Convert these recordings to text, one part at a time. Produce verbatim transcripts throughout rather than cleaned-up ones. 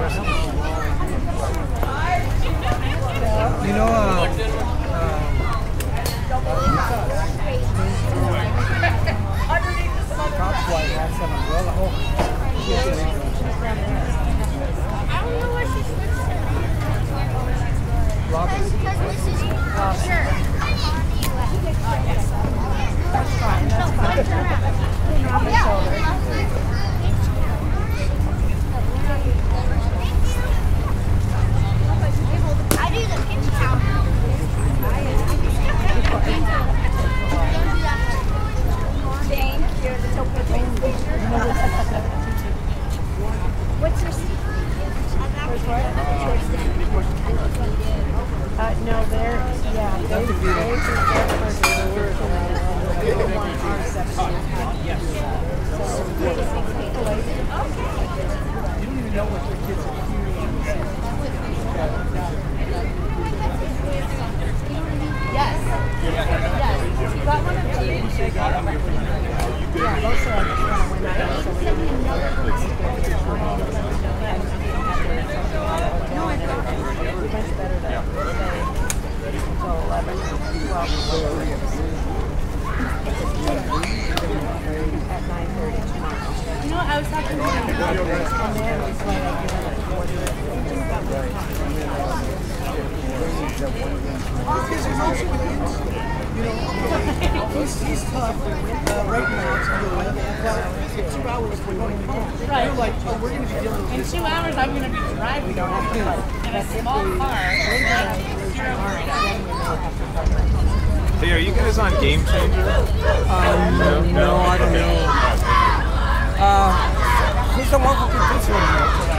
You know, uh, Cops White has some umbrella. Oh, yeah. I don't know where she switched to. Robin. Because this is sure. That's fine, that's fine. On the shoulder. I do the pinch count. Thank you. What's your seat? Uh, no, they're, yeah, they, they just one our section. Yes. So, you don't even know what your kids are Yes. Yes. You got one of these? Yeah, most of them when I actually no, I thought it was much better to stay until eleven, twelve, at nine thirty tomorrow. You know, I was talking to And then it's like I can order it. Because he's also with kids. You know, he's, he's tough. Uh, right now, it's good. But two hours we're going home. Right. You're like, oh, we're going to be dealing with in this. two hours, I'm going to be driving in a small car. Hey, are you guys on Game Changer? Um, no, no, I don't know. Uh, who's the one who did this one?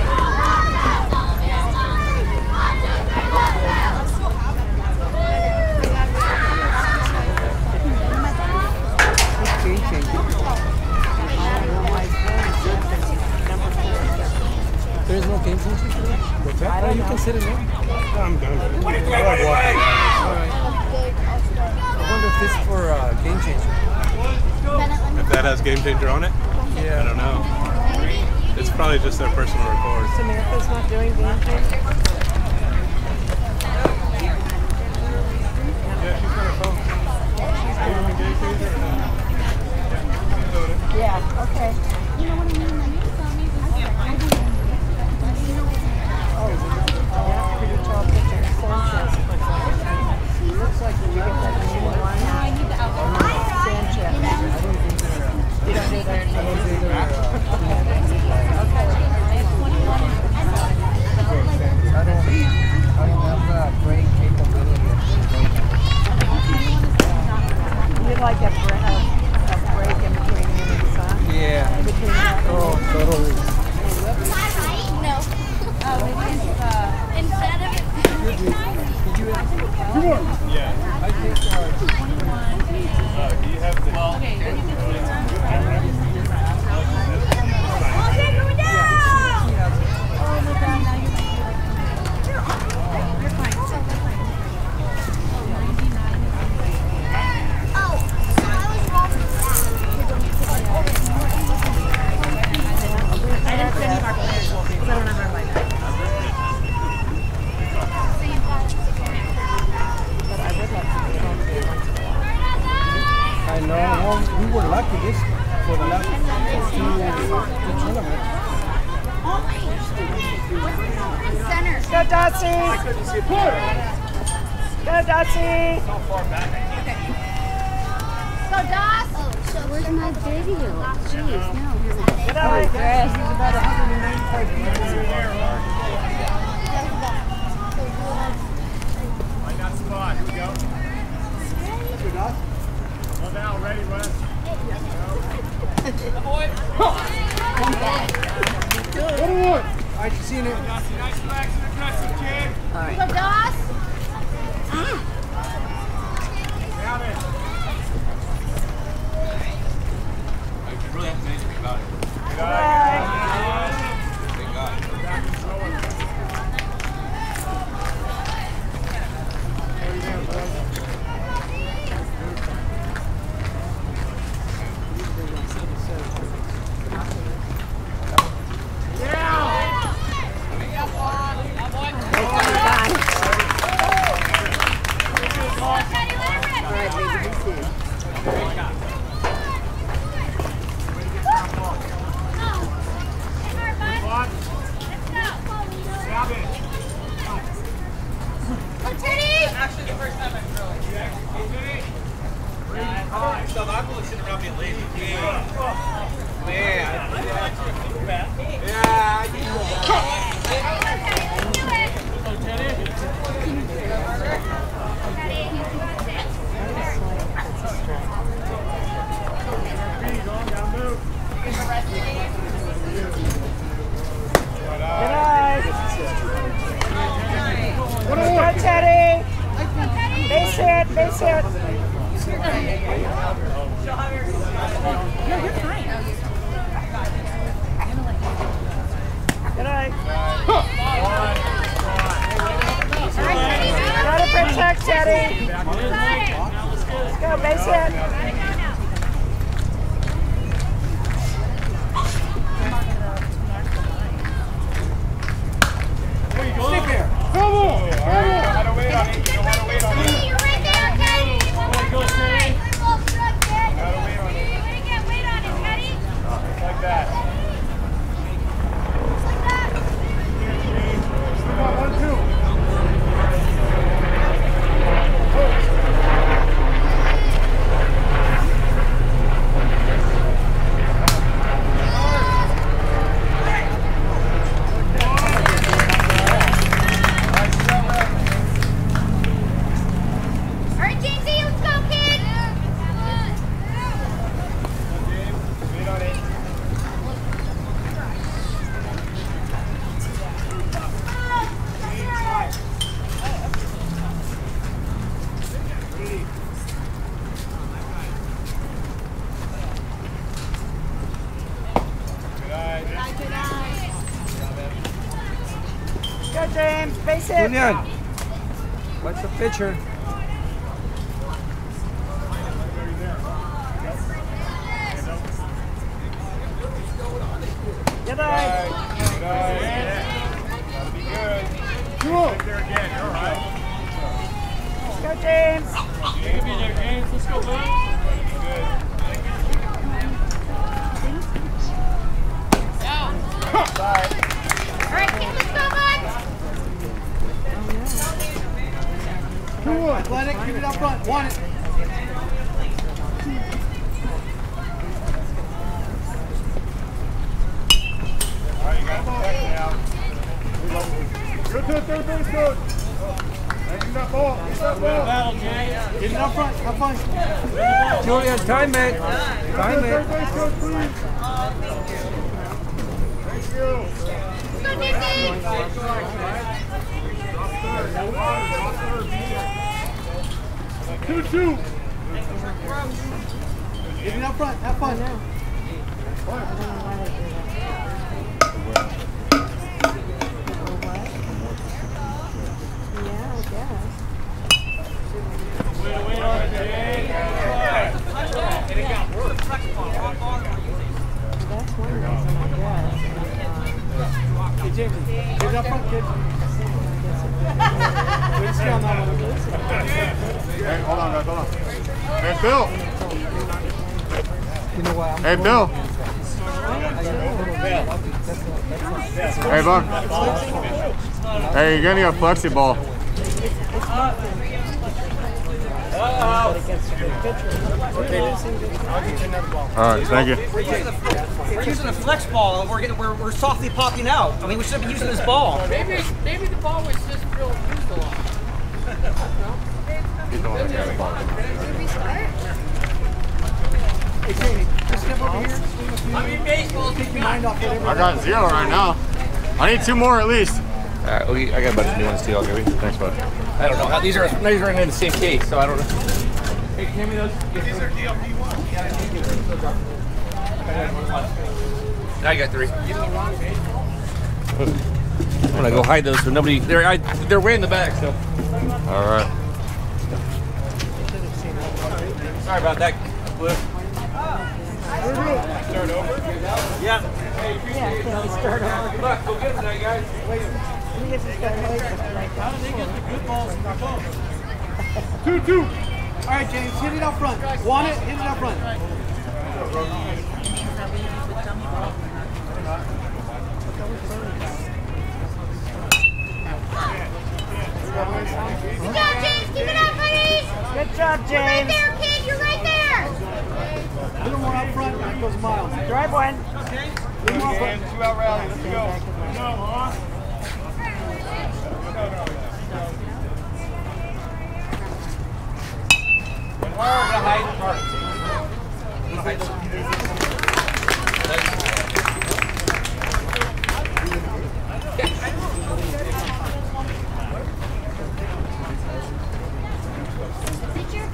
Game Changer. There's no Game Changer for that? What's that? Oh, you can sit in there. I'm done. What are you doing? Alright. I wonder if this is for uh, Game Changer. If that has Game Changer on it? Yeah. I don't know. It's probably just their personal record. Samantha's not doing Game Changer? Yeah, she's got her phone. She's doing Game Changer. Yeah, okay. You know what I mean? Like, you tell me this. Oh, yeah, pretty tall picture. Sanchez. Looks like you get that new one. No, I need the outfit. Sanchez. You don't do that. I don't, I don't have that brain capability. You'd like a, a, a break in between him and his son? Yeah. Between that Oh, totally. No. Oh, it's, uh, instead of it Did you? Come on. Yeah. I think. Uh, Uh, do you have the... okay, you can do it. Oh my god, now you're like, you're fine. Oh, so I was wrong with that. I didn't put any of our players because I don't have our life. But I would like to be able to once in a while. I know. Well, we were lucky this for the last two, two tournaments. Center. Go, Dotsie! Go, Dotsie! Go, Doss! Oh, so where's my video? Jeez, no. Good eye. He's about one hundred ninety-five feet in the air. Line that spot. Here we go. Good eye. Well, now, ready, Wes? What do you want? I seen it. Nice, relax, and aggressive, kid. Go, Doss! Down it. You really have to say anything about it. Good eye. Thank God. Back and forward. There you go, bud. base hit. No, you're fine. Good night. Gotta protect, Teddy. Let's go, base hit. Stick there. Come on! Come on! How to wait on it. You know how to wait on it. You're right there, Teddy. One more Go, time. Teddy. We're both stuck, Ted. How to wait on it. You're gonna get weight on it, Teddy. Just like that. Just like that. Come on, one, two. All right, Jamesy, let's go, kid. Wait on it. Go, James. Base hit. Julian, what's the pitcher? Good night. Good night. Gotta be good. Come on. Right there again. You're all right. Let's go, James. You can be there, James. Let's go, bud. Be good. Bye. All right, kid, let's go, bud. Come on, Athletic, keep it up front. Want it. All right, you got to protect now. Go to the third base coach. Taking that ball. Get that ball. Get it up front. Have fun. Julian, time it. Time Third it. base coach, please. Thank you. Let's go, Dizzy. Two, two. Get it up front. Have fun. Yeah, I guess. Wait, wait on it, Jay. That's one reason, I guess. Hey, James, get it up front, kid. Wait, stay on that one. Hey, hold on, guys, hold on. Hey, Bill. You know what? I'm Hey, Bill. Hey, Buck. Hey, you're getting a flexi ball. All right, thank you. We're using a flex ball and we're getting we're, we're softly popping out. I mean, we should have been using this ball. Maybe maybe the ball was just real used a lot. Hey, Jamie, just step over here. I mean, baseball. Take your mind off whatever. I got zero right now. I need two more at least. Alright, okay, I got a bunch of new ones too, I'll give you. Thanks, bud. I don't know how these are these are in the same case, so I don't know. Hey, hand me those. These are D L P ones. Now you got three. I'm gonna go hide those so nobody they're I, they're way in the back, so All right. sorry about that, Blue. Start over. Yeah. Yeah, can we start over? Good luck, go get them tonight, guys. We get to start later. How did they get the good balls in the phone? Two, two. All right, James, hit it up front. Want it? Hit it up front. Good job, James. Keep it up, buddy. Good job, You're right James. there, kid. You're right there. A little more up front, and it goes miles. Drive one. Little more up front. Two out rally. Let's go. No, huh? Pitcher.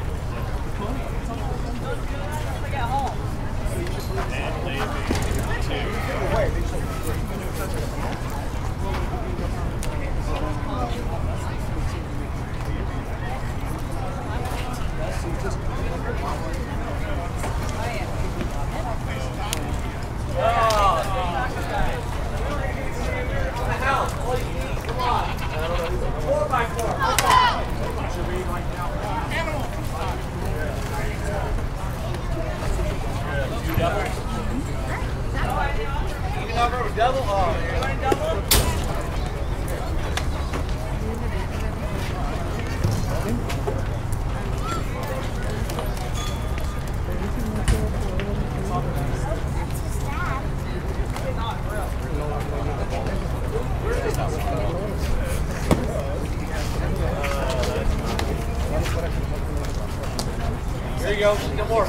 you go. No more.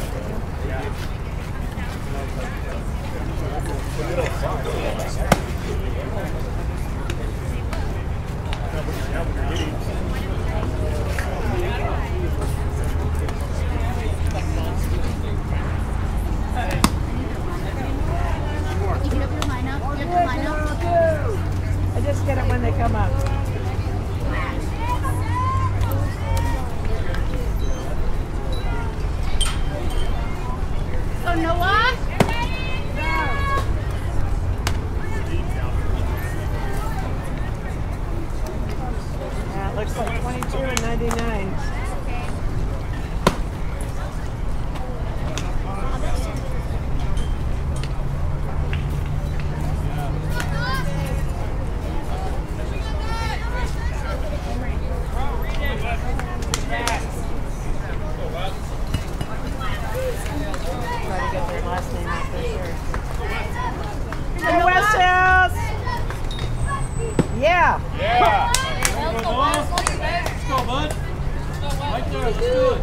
I just get it when they come up. So Noah? Yeah, it looks like twenty-two and ninety-nine. Try to get their last name out there first. Hey, Westhills! Yeah. Yeah. Let's go, bud. Right there, let's do it.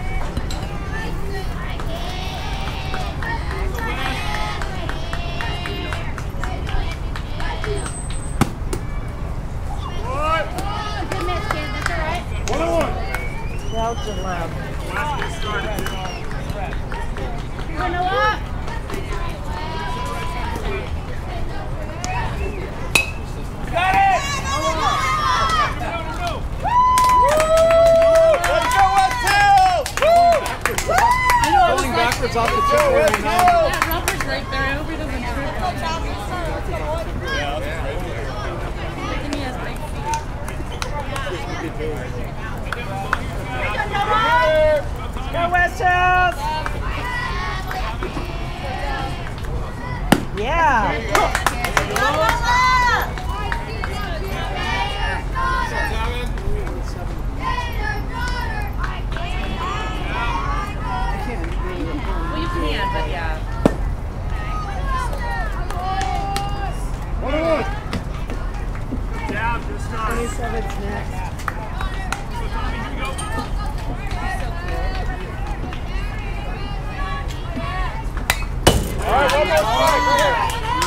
Good miss, kid. That's all right. One on one. Belgian love. Go, Noah. Got it! Let's go, Westhills! Going backwards off the trip. That rubber's right there. I hope he doesn't trip. Thinking he has big feet. Go Westhills! Yeah. Well, you can, but yeah. One on one. Down, good start. twenty-seven's next. All right, one more strike right here.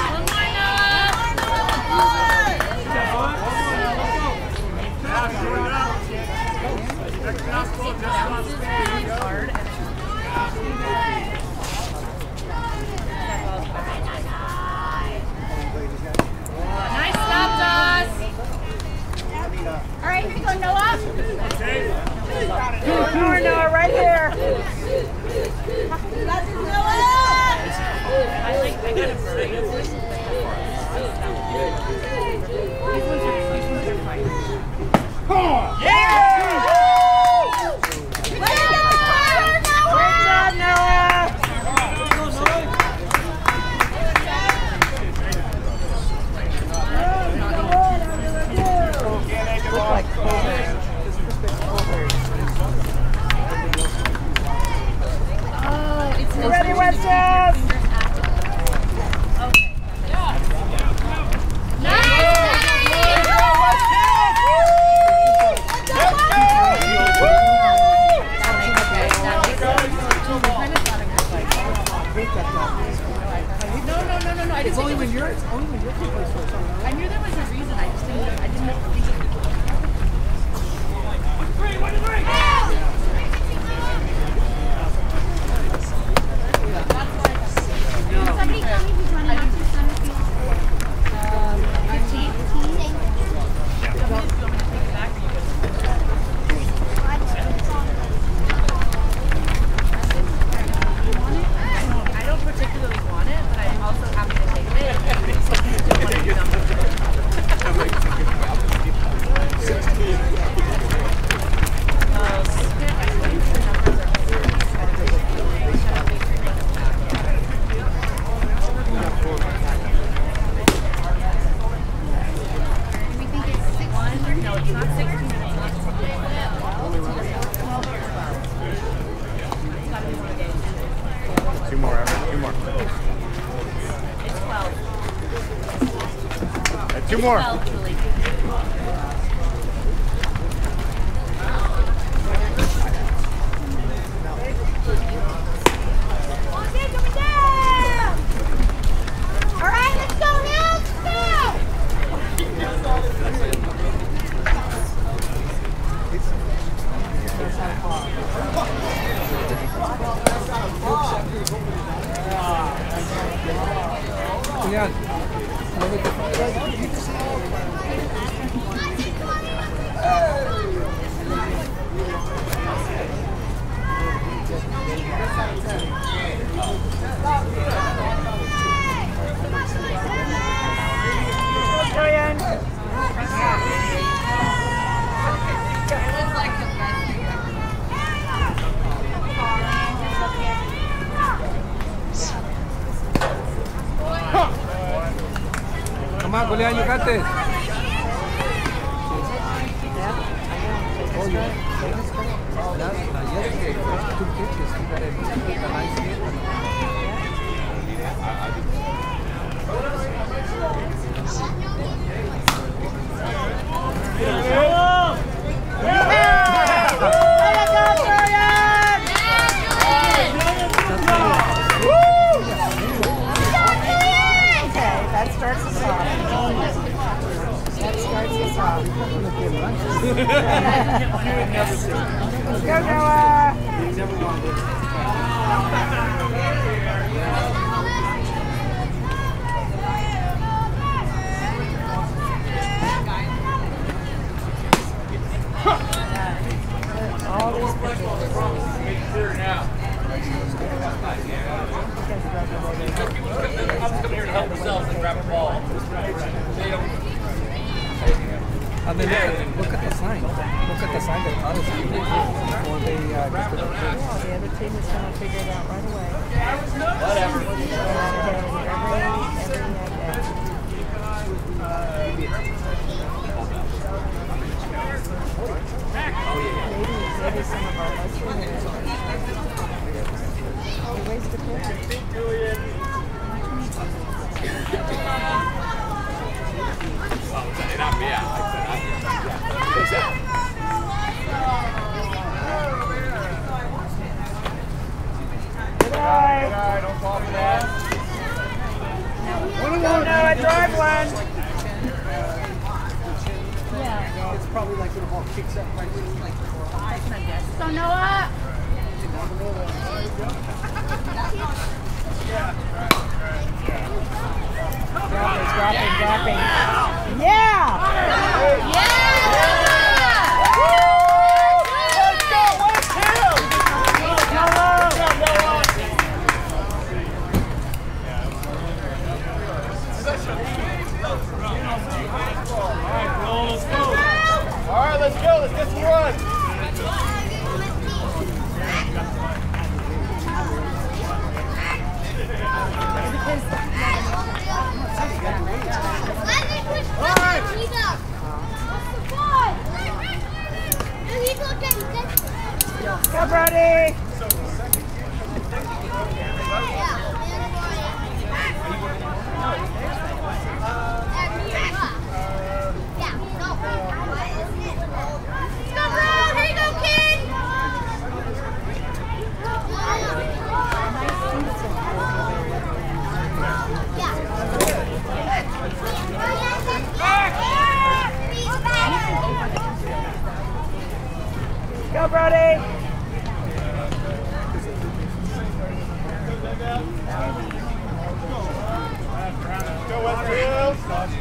Nice stop, Dawes. All right, here you go, Noah. One more, Noah, right here. That's Noah. I like, I got him right. These ones are, these ones are fine. Yeah! Way to go, Noah. Great job, Noah. Look like Colbert. Just look like Colbert. Oh, it's You ready, Westhills? No, no, no, no, no. I It's just only think when you're, it's only when you're two plays for something. I knew there was a reason. I just didn't. I didn't think it. Somebody tell me who's running on to center field. Um, fifteen. Do you want me to take it back? Or you I don't particularly want it, but I'm also happy to take it. I just don't want to do numbers. We think it's six. No, it's not sixteen. It's not sixteen. It's got to be one of those. Two more, Everett. Two more. It's twelve. Uh, two more. twelve, Julie. Leon, you got this. Oh, yeah. That's, uh, yesterday, first two pitches, he got it. A nice hit. That starts us off. That starts us off. Let's go, Noah. All these pictures. I'm coming here to help themselves and grab the ball. They don't. And then look, look at the sign. Look at the sign that caught us before they uh, get to the pitch. Oh, the other team is going to figure it out right away. Whatever. Maybe, maybe some of our listeners. They waste a pitch. Not me, yeah. Like that. Good eye. Good eye, don't fall for that. One no, no, I drive one. Yeah. It's probably like when the ball kicks up right there. Like, So Noah. Dropping, dropping, dropping. Yeah! Yeah. Let's go, Westhills! All right, let's go. Let's get some run. Go, Brody! Go, Brody! Go, Westhills.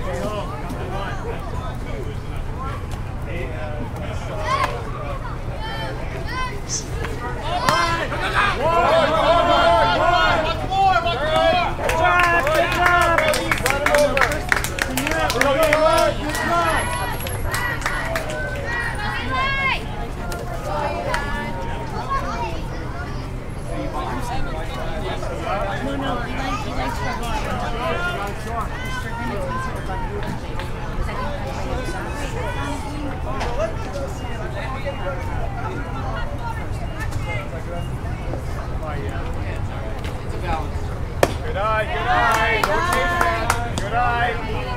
Good eye, good eye. No chase that. Good eye.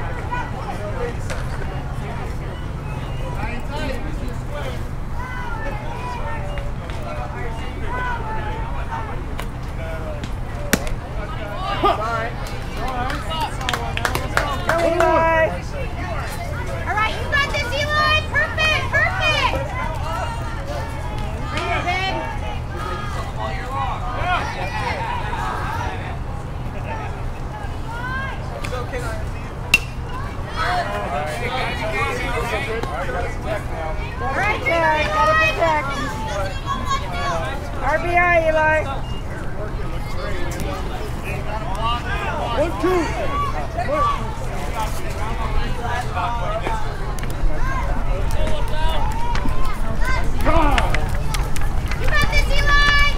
Go, Eli! All right, you got this, Eli. Perfect, perfect. Bring it, babe. All right, Eli, gotta protect. R B I, Eli. One, two. One. You got this, Eli.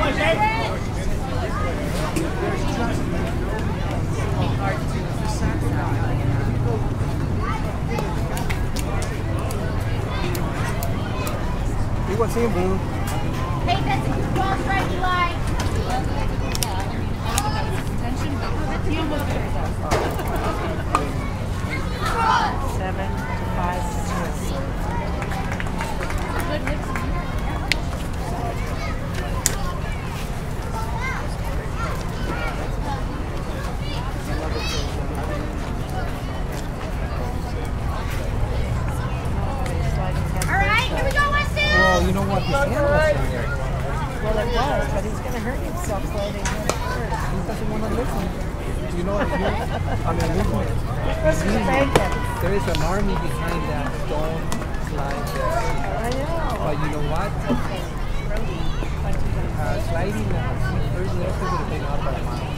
You want to see him, Blue? Hey, that's a good ball strike, Eli. Seven to five. Good hips. All right, here we go, Westhills. Well, you know what? His hand was in there. Well, it was, but he's going to hurt himself floating in first. He doesn't want to listen. You know what? I mean, listen. Let's just thank him. There is an army behind that stone slide there. I know. But you know what? Uh, sliding uh, there's no thing to take out by a mile.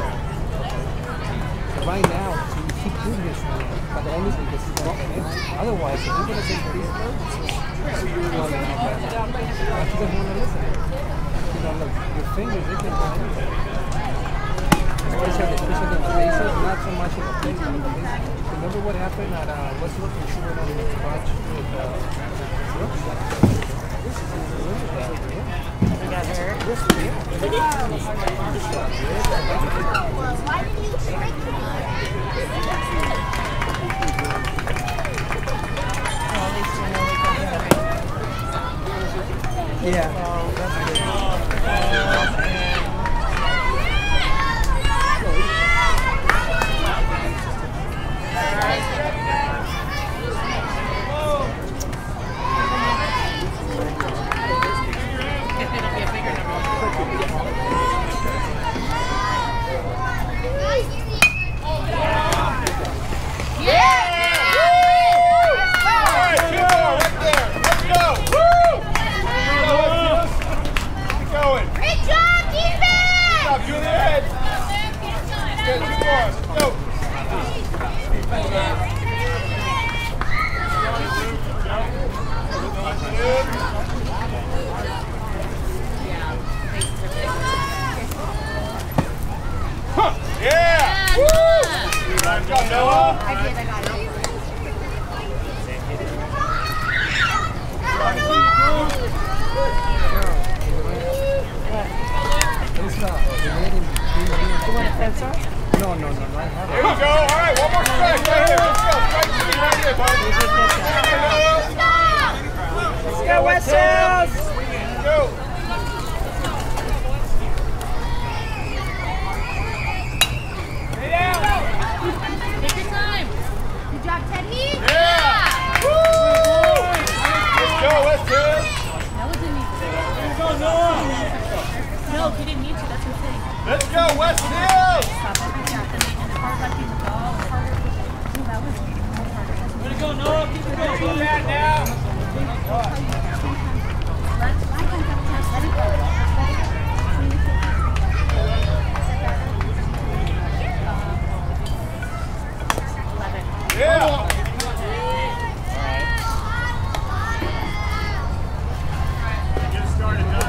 So right now, so you keep doing this, but the only thing is it's not empty. Otherwise, if you're going to take these roads, you're going to have that. But you don't want to listen. You know, look, your fingers, they can go anywhere. Especially, especially in the faces, not so much in the face, but in the face. Remember what happened at uh, Westhills when she went on the scotch with uh, Brooks? This is remember that, yeah. We got hurt. This is yeah. Why did you trick me? Well, at least we know we can get it. Yeah. So, that's good. No, no, no, no, I have it. Here we go. All right, one more strike right here. Let's go. Strike three right here, buddy. Let's go, Westhills! Let's go. Take your time. Good job, Teddy. Yeah. Woo! Let's go, Westhills. That was an easy. Let's go, Noah. No, he didn't need to. That's what I'm saying. Let's go, Westhills. Stop every shot. And as far as letting the ball harder. Ooh, that was harder. Way to go, Noah. Keep it going. Keep that now. Let let it go. Yeah. Get started, Doug.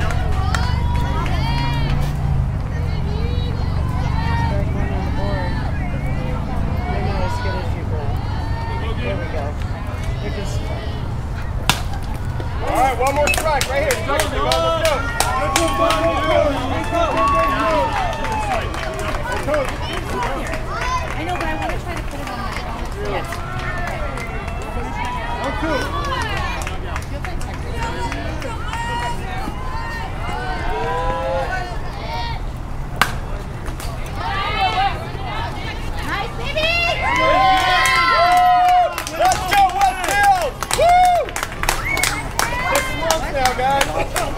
Third one on the board. Maybe not as good as you were. There we go. You're just... All right, one more strike right here. Strike three. Let's go. Let's go. I know, but I want to try to put it on my phone. Yes. Nice, baby! Let's go, Westhills! Woo! Six months now, guys.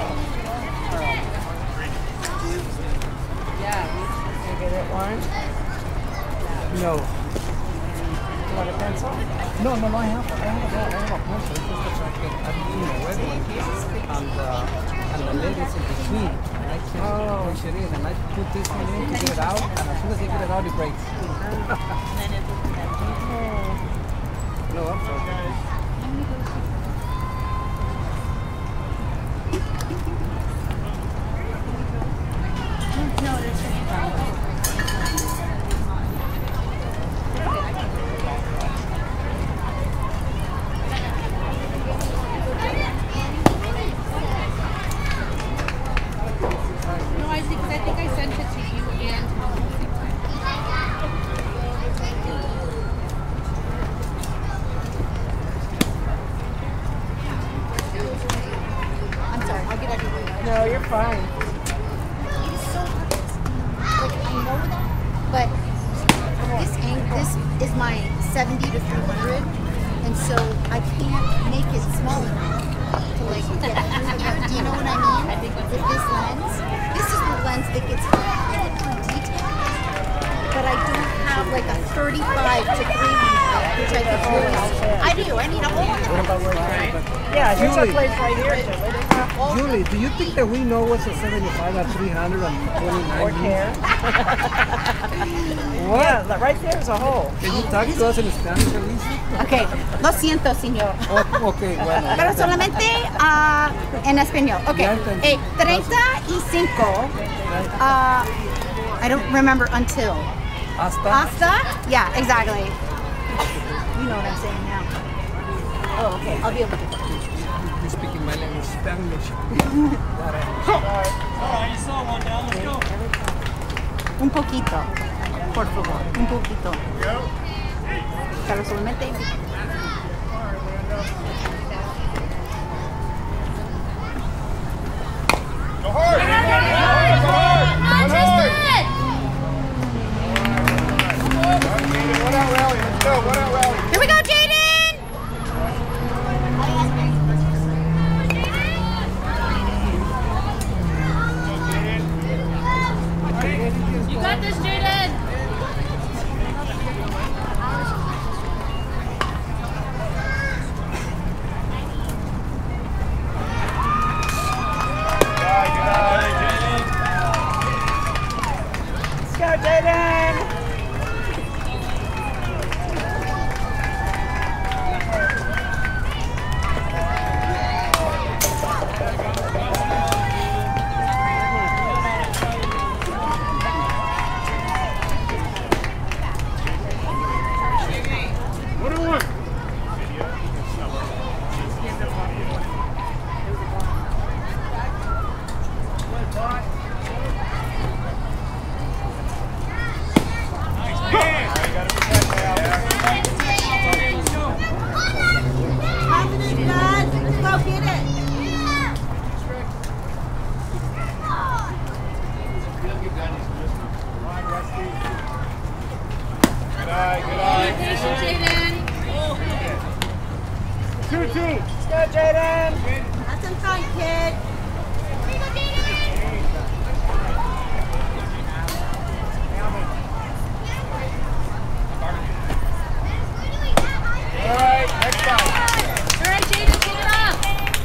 You get it, Warren? No. You want a pencil? No, no, no, I have, I have, a, I have a pencil. It's just the fact that I'm doing a red one, and, uh, and the lid is in between, and I can't Oh. push it in, and I put this one in to get it out, and as soon as I get it out, it breaks. No, I'm sorry. because I think I sent it to you and Tom at the same time. I'm sorry, I'll get everything. No, you're fine. It is so hard. Like, I know that, but this ang- this is my seventy to three hundred, and so I can't make it small enough to like get through here. Do you know what I mean? I think with this lens, this is the lens that gets incredibly detailed, but I don't have like a thirty-five to three hundred, which I think really helps. I do. I need a whole other. Yeah, there's a Julie. place right here. Too. Julie, do you think that we know what's a seventy-five at three hundred and twenty-nine? Or care. What? Yeah, right there's a hole. Can you talk to us in Spanish at least? Okay, lo siento, señor. Oh, okay, bueno. Pero solamente ah, en español. Okay, Ya entendí. eh, treinta y cinco. Uh, I don't remember until. Hasta. Hasta? Yeah, exactly. You know what I'm saying now. Oh, okay. I'll be able to do that. You're speaking my language, Spanish. Alright, you saw one down. Let's go. Un poquito. Por favor. Un poquito. Pero solamente. Go hard! Go hard! Go hard! One out rally. Let's go. One out rally. Here we go, Jaden! You got this, Jaden. Let's go, Jaden. One and one. Confident, God. Let's go get it. Good eye, good eye. Patient, Jaden. Two, two. Let's go, Jaden. Have some fun, kid. All right, next time. All right, Jaden, kick it off.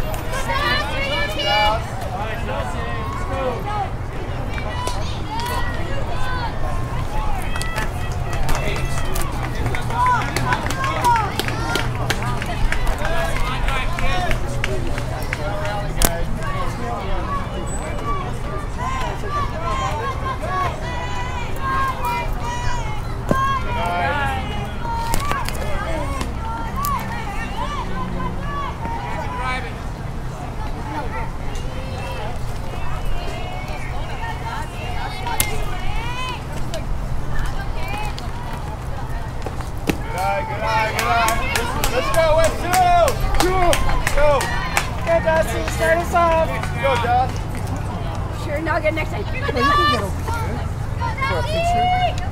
Good eye, good eye, good eye. Let's go, Westhills. Two. Go. Go, Dusty. Start us off. Go, Josh. Sure, now get next time. Well, you can get over here for a picture.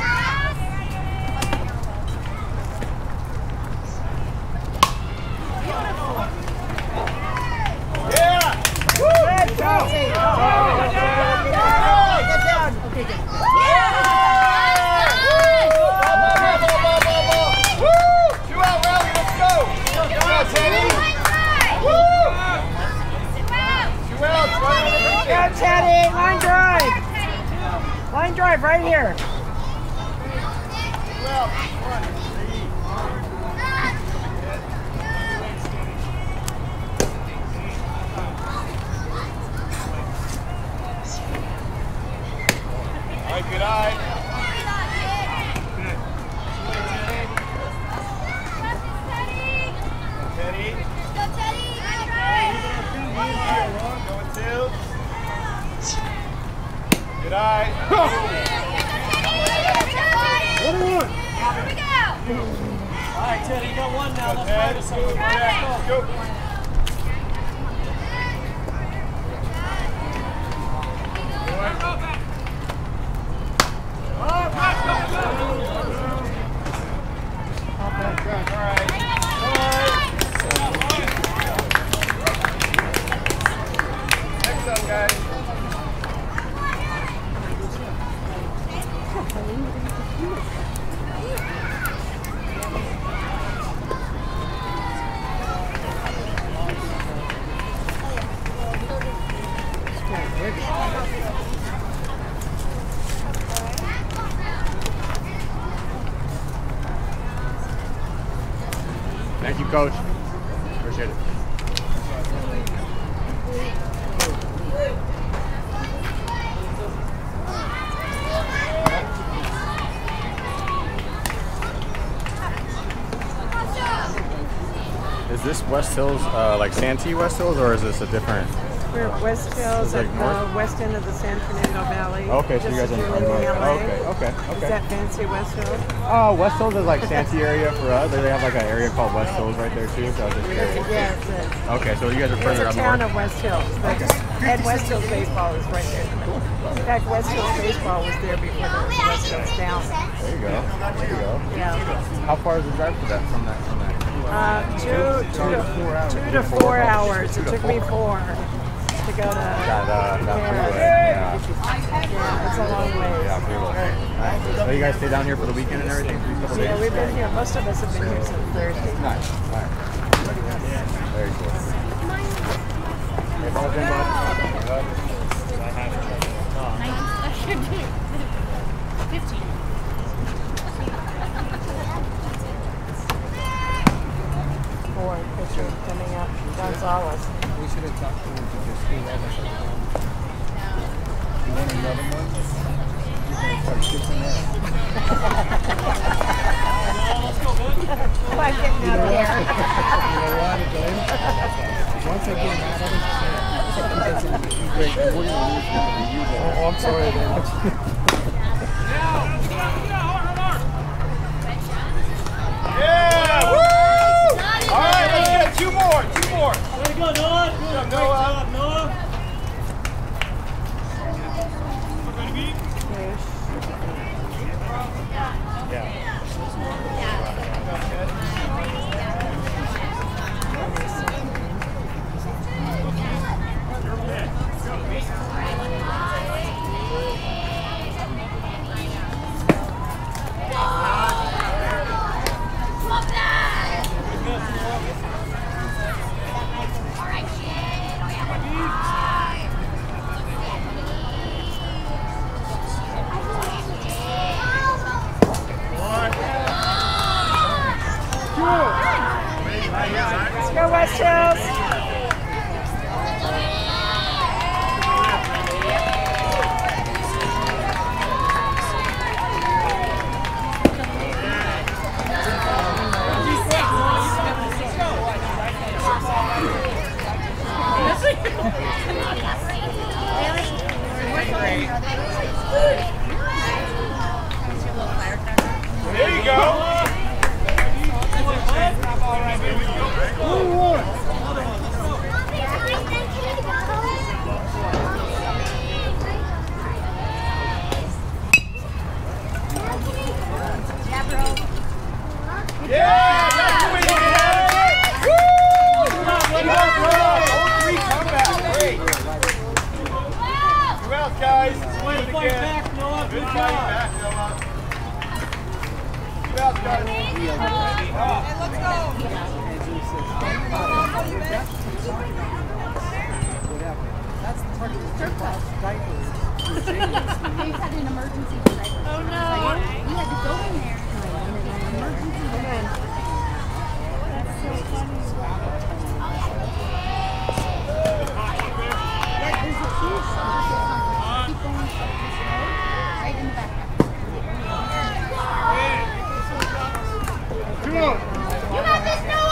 Yeah. Good, go. Get down. Okay, good. Two out rally, let's go. Go, Teddy. Woo. Two outs, right on the Go, Teddy. Line drive. Line drive right here. Two outs. One. All right, good eye. Teddy. Go with two. eye. One on one. Here we go. All right, Teddy, you got one now. Let's practice some. Let's go. Thank you, Coach. Appreciate it. Is this Westhills, uh, like Santee Westhills, or is this a different? We're at Westhills like at north? the west end of the San Fernando Valley. Okay, so you guys just are as in you're leaving north. L A. Okay, okay, Is okay. that fancy Westhills? Uh, Westhills is like Santee area for us. They have like an area called Westhills right there too. So I was just curious. Yeah, it's a, Okay, so you guys are it's further a up town north. of Westhills. But Ed Westhills baseball is right there in the middle. In fact, Westhills baseball was there before there was Westhills down. There you go. There you go. Yeah. How far is the drive for that? From that? From that? Uh, two, two, to, two to four hours. It took me four to go to That, uh, that Paris. freeway. Yeah. Yeah, it's a long way. Yeah, freeway. Nice. So you guys stay down here for the weekend and everything for these couple days? Yeah, we've been here. Most of us have been here since Thursday. Nice. All right. Very cool. Hey, ball game, bud. fifteen. Boy, pitcher coming up. Gonzalez. We should have talked to him to just do all this. You want another one? You're going to start skipping that. I'm getting out of here. You know why, Glenn? Once I get him out of it, he doesn't do great. And we're going to lose him. We use it. Oh, I'm sorry, man. Yeah! Woo! All right, let's get two more. Two more. Way to go, Noah. Good Good job, Great Noah. job, Noah. Let's go, Westhills. There you go. Yeah, that's the way to get out of it. Woo! Good job, bro. oh three comeback. Great. Two outs, guys. Way to fight back, Noah. Good Good fight job. back, Noah. Two outs, guys. That's the part of the surplus diapers. They had an emergency for diapers. Oh no. We had to go in there. Emergency for diapers. That's so funny. There- There's a huge shop. Keep going right in the back. Two out. You got this, Noah!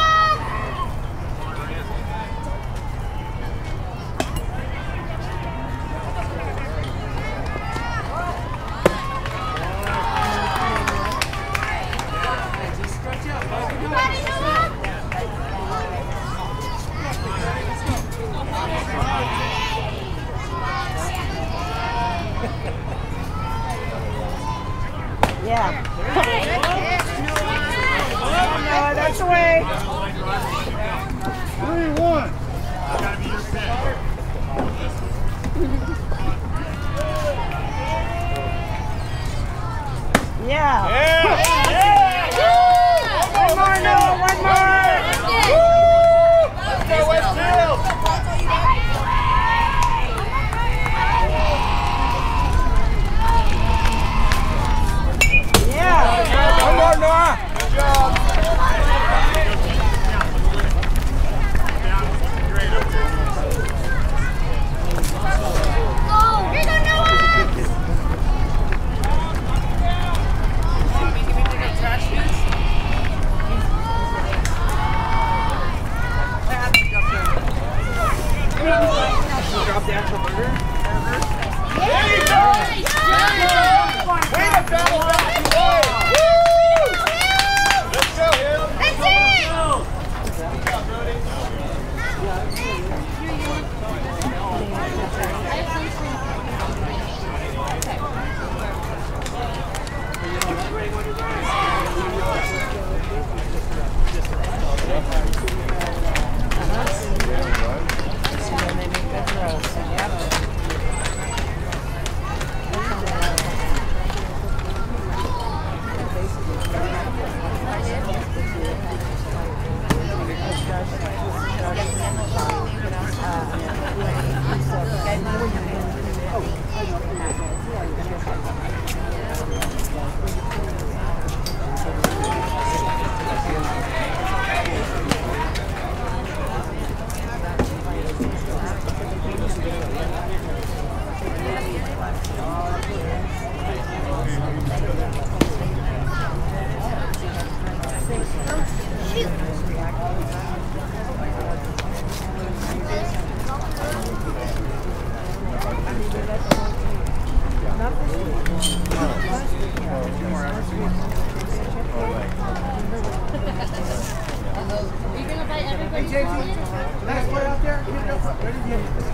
Yeah. No, that's away. Three, one. Gotta be your set. Yeah. Yeah. Yeah. One more, Noah, one more. Let's go, Westhills. Yeah. One more, Noah. Good job. Drop the actual burger. There you go. Way to battle back and play. Woo! Let's go, Hill. That's it! Good job, Brody. And they make good throws. Yep. Nice play out there. Get it up front. Ready to hit it.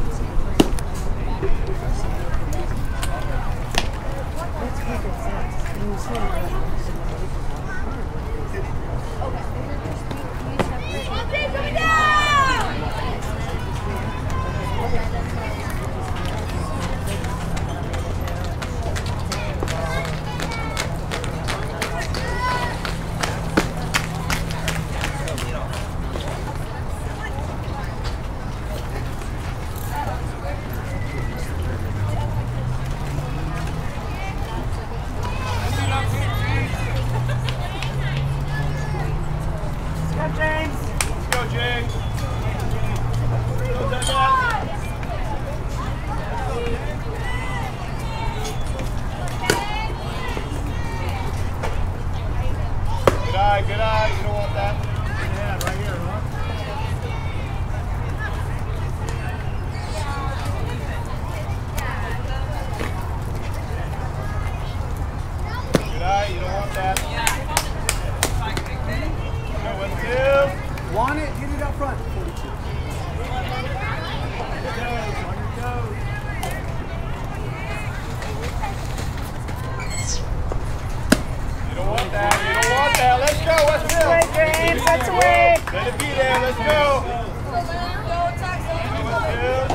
Want it? Get it up front. forty-two. You don't want that. You don't want that. Let's go, Westhills. Wait, James. That's away. Let it be there. Let's go. Westhills.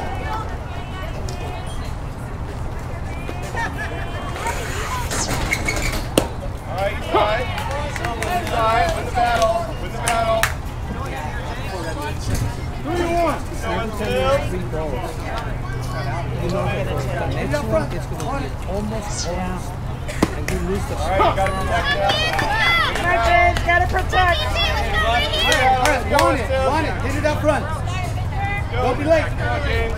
All right, inside. Inside. Win the battle. Win the battle. Who do you want? Westhills. Three goals. You know, the next one is going to be almost, almost, and you lose the All right, you got to protect that. Come on, James. Gotta protect. All right, all right, want it, want it. Get it up front. Don't be late. Come on, James.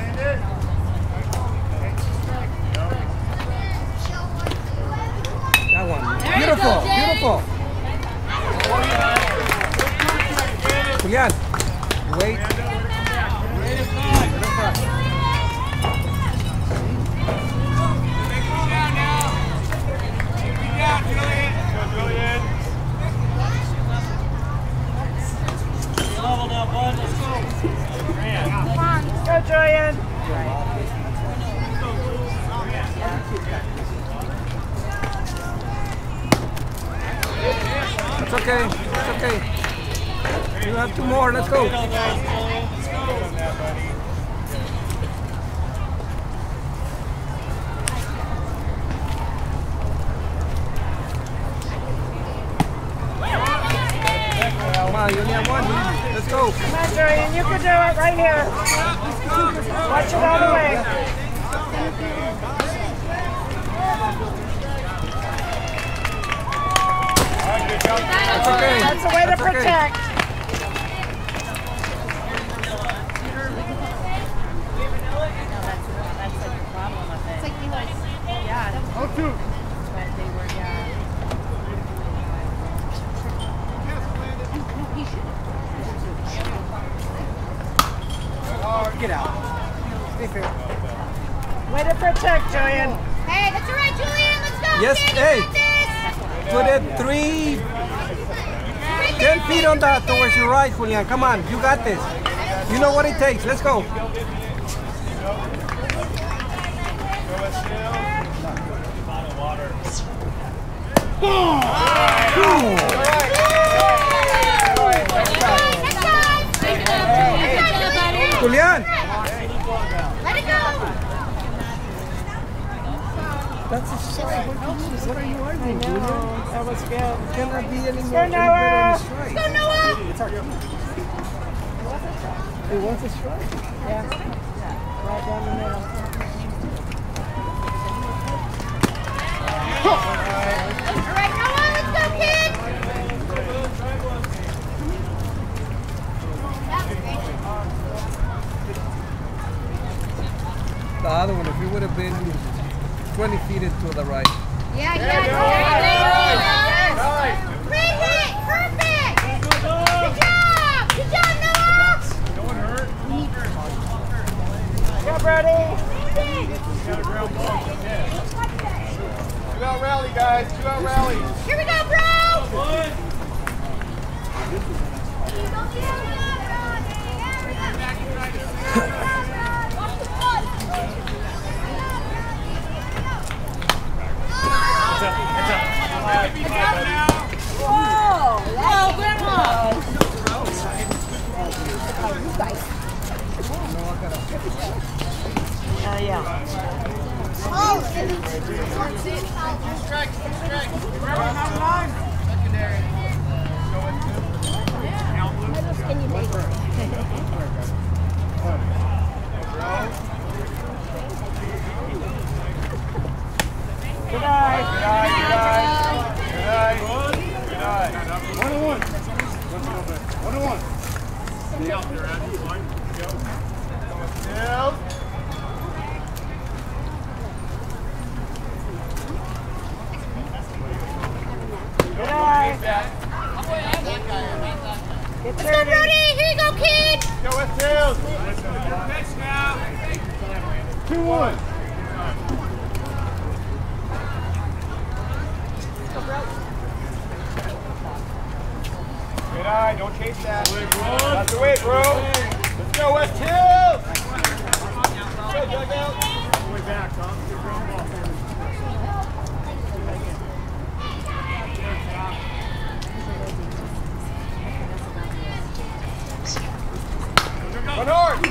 That one. Beautiful, beautiful. Julian, wait. Go, Julian. okay. It's okay. You have two more. Let's go. Come on, you only have one. Let's go. Come on, Julian, you can do it right here. Watch it all the way. That's okay. That's the way to That's okay. protect. It's like you guys. Yeah. Oh, two. But they were, yeah. Get out. Stay fair. Way to protect, Julian. Hey, that's all right, Julian. Let's go. Yes, kid. hey. Practice. Put it three, ten feet on that towards your right, Julian. Come on, you got this. You know what it takes. Let's go. Julian. Let it go. That's a strike. What are you I arguing, know. Julian? That was good. You cannot be any more Go, any better on Noah. the strike. Go, Noah. It's our It wants a strike. Yeah. Right down the middle. All right, Noah. Let's go, kid. The other one, if you would have been twenty feet to the right. Yeah, yeah. Yes. Great hit. Perfect. Good job. Good job, Noah. No one hurt. Go, Brody. Two out rally, guys. Two out rally. Here we go, bro. Uh, yeah. Oh, Strike, strike. Secondary. Good eye. Good eye, good eye. Good eye. Good eye. One on one. One on one. Stay out there, Andy. Fine. Go. Still. Good eye. Get let's go, Brody. Here you go, kid. Go Westhills. Two one. Good eye, don't chase that. That's the way, bro. Let's go Westhills. Go dugout. Way back, Tom. Good ground ball. Run hard!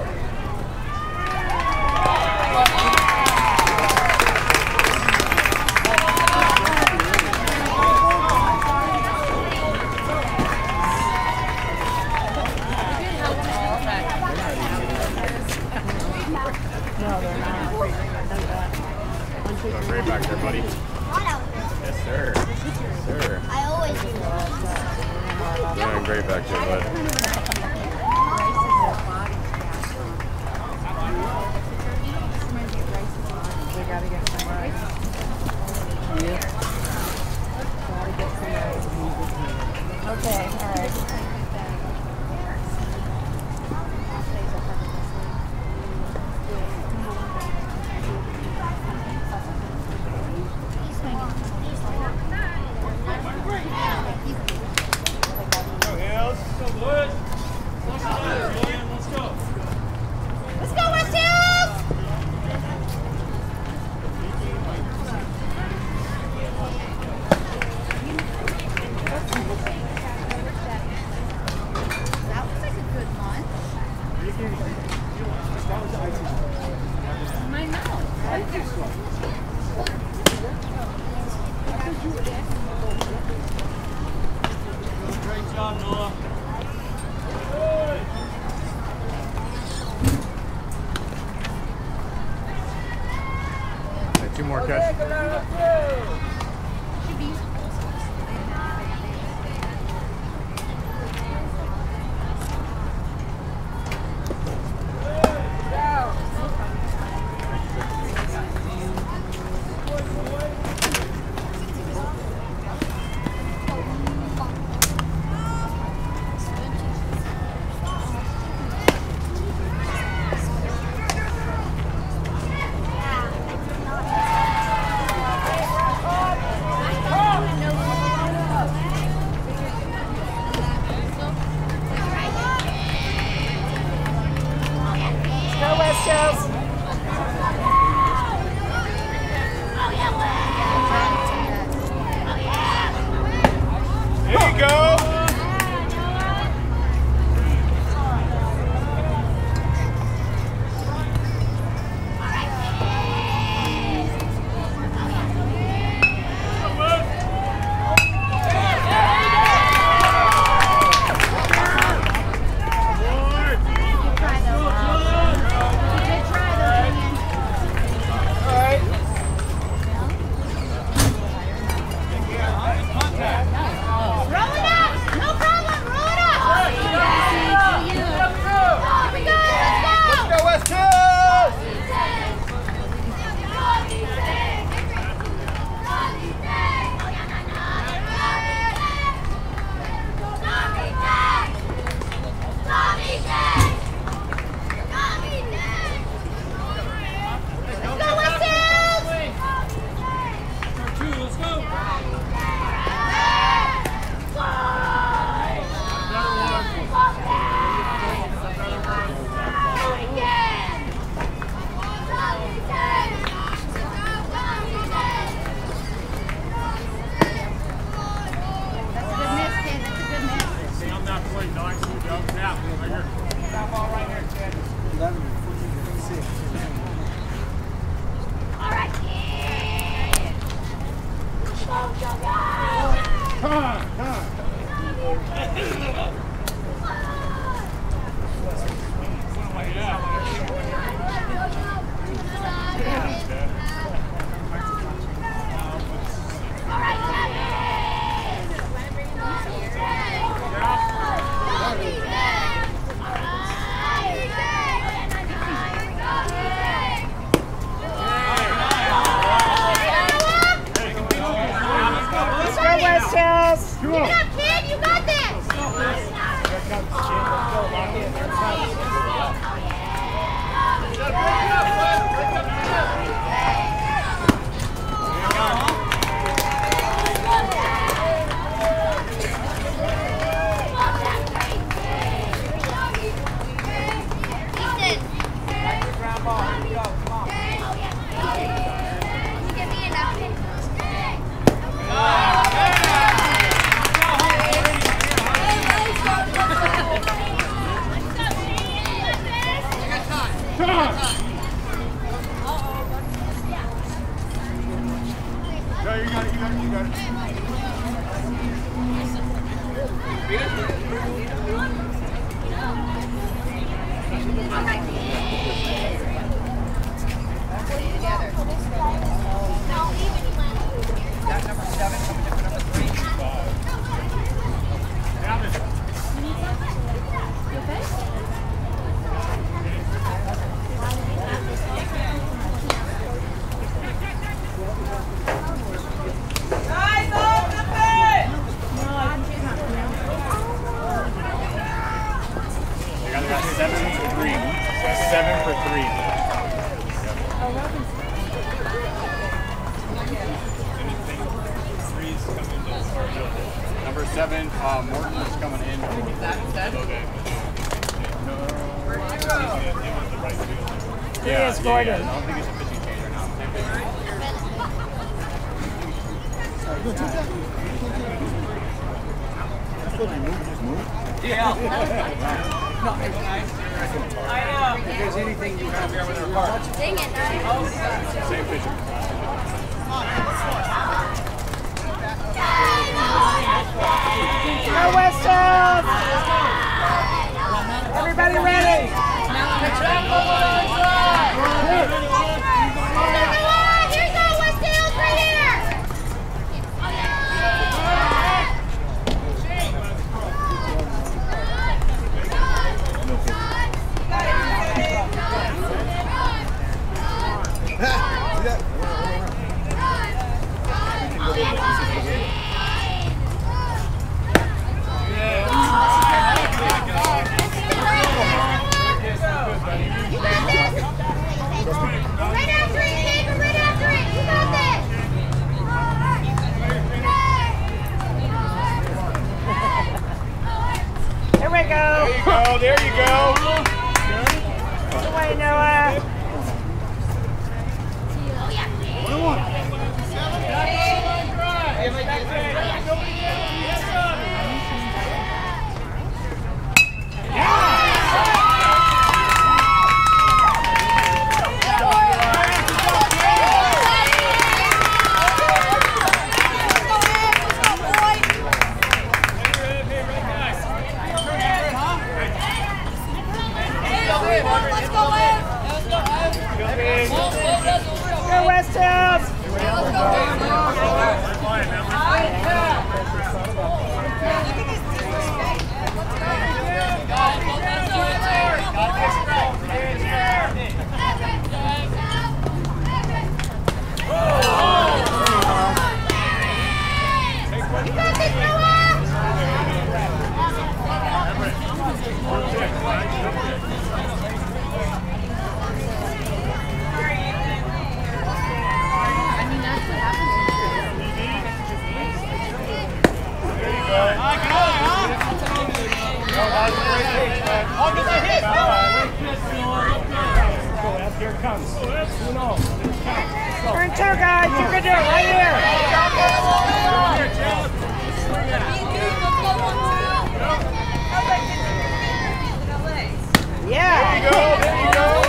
Right back there, buddy. Yes, sir. Yes, sir. I always do that. You're doing great back there, bud. We gotta get some rice. Yeah. Gotta get some rice. Okay, all right. Go Hills. Let's go, Westhills. Two more catch. Here you go! There we go. There you go. There you go. Good away, Noah. One on one. Go Westhills! Here it comes. Who knows? Turn two, guys. You can do it right here. Yeah. There you go. There you go.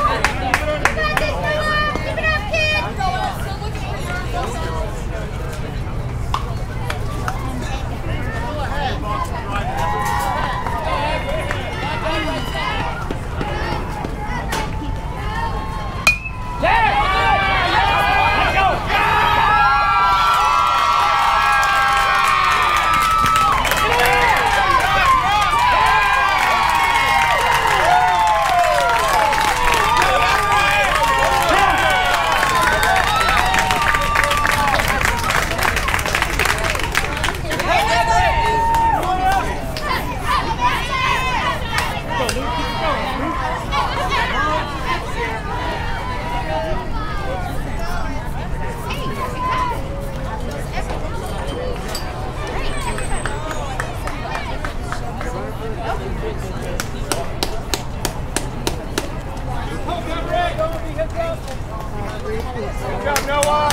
Good job, Noah.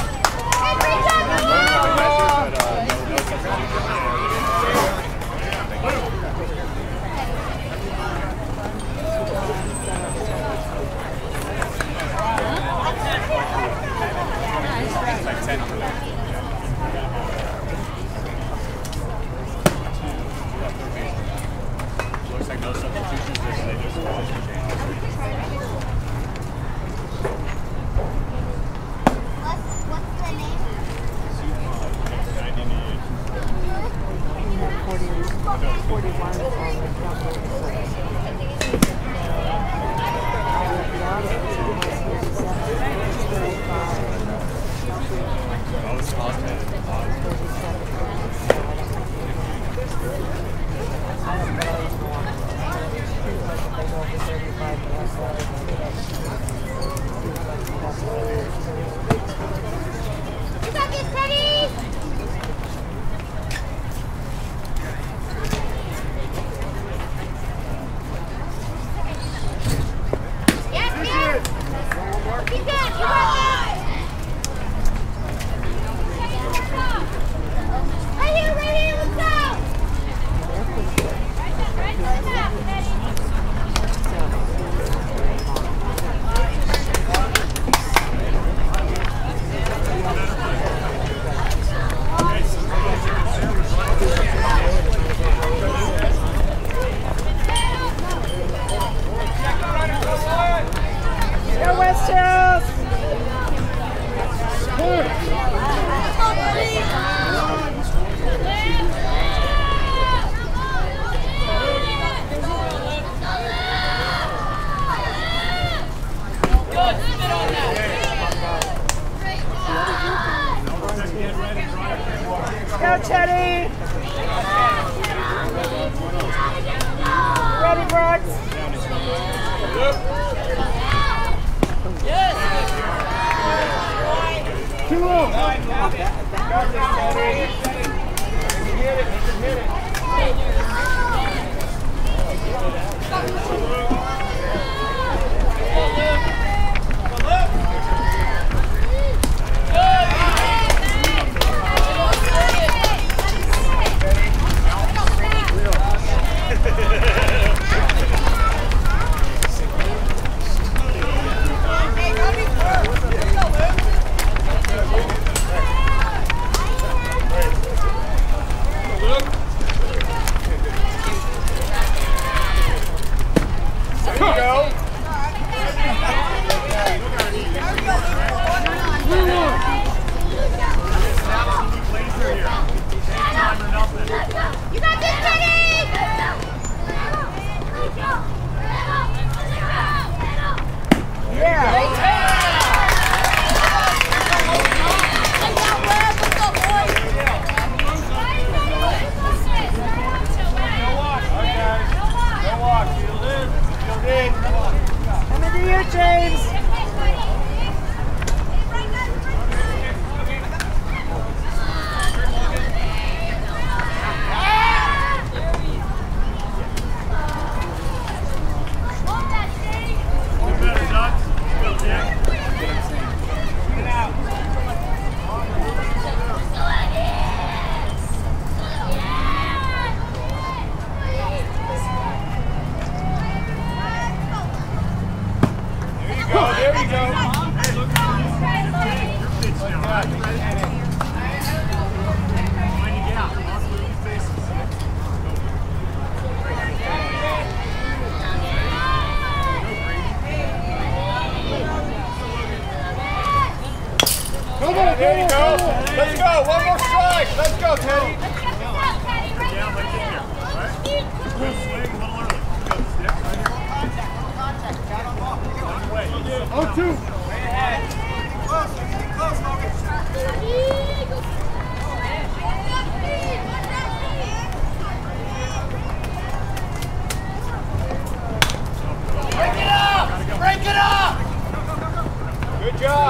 Looks like no substitutions. They just watch the change. Go, Teddy! Ready, Brooks? Too low! Got this, Teddy! Hit it, hit it! There you go. Let's go. One more strike. Let's go, Teddy. Let's get this out, Teddy. Let's Yeah, get like this in here. out. All right. Swing a little early. Go, stick right here. On the way. Oh, two. Close. Close, Logan. Break it up! Break it up! Good job.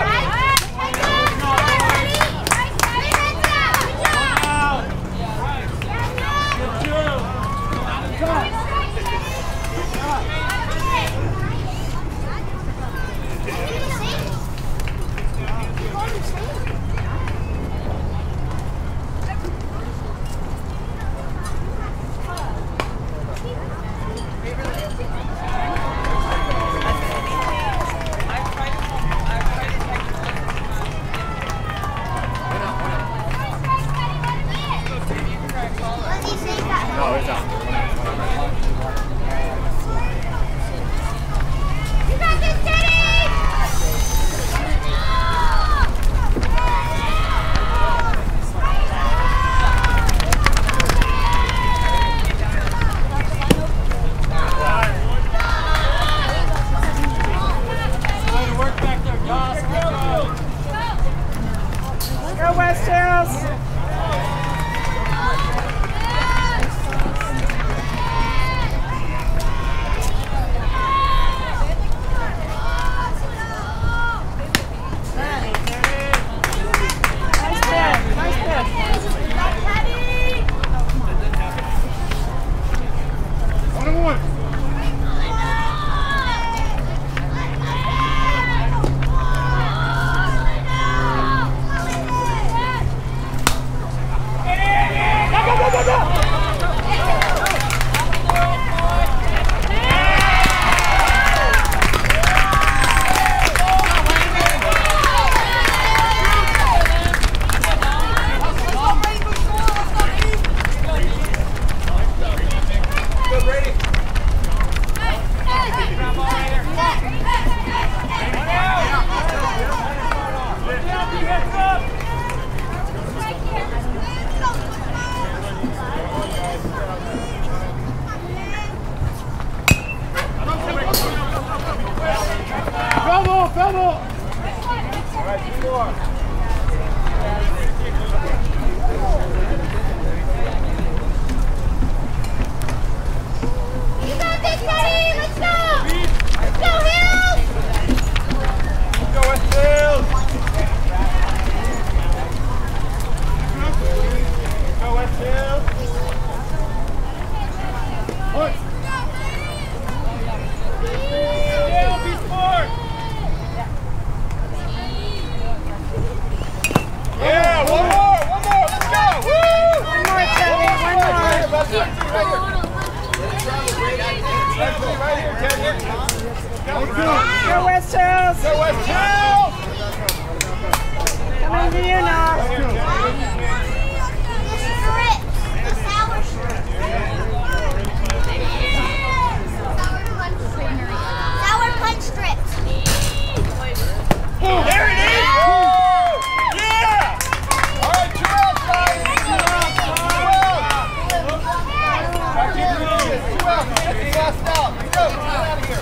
Go, Westhills! One and one. Right here, Teddy. Go Westhills! Go Westhills! Coming to you now. Sour strips. Sour punch strips. There it is! Yeah! All right, two outs, guys. Two outs. Back to your position. Two outs. Get the last out. Let's go. Get out of here.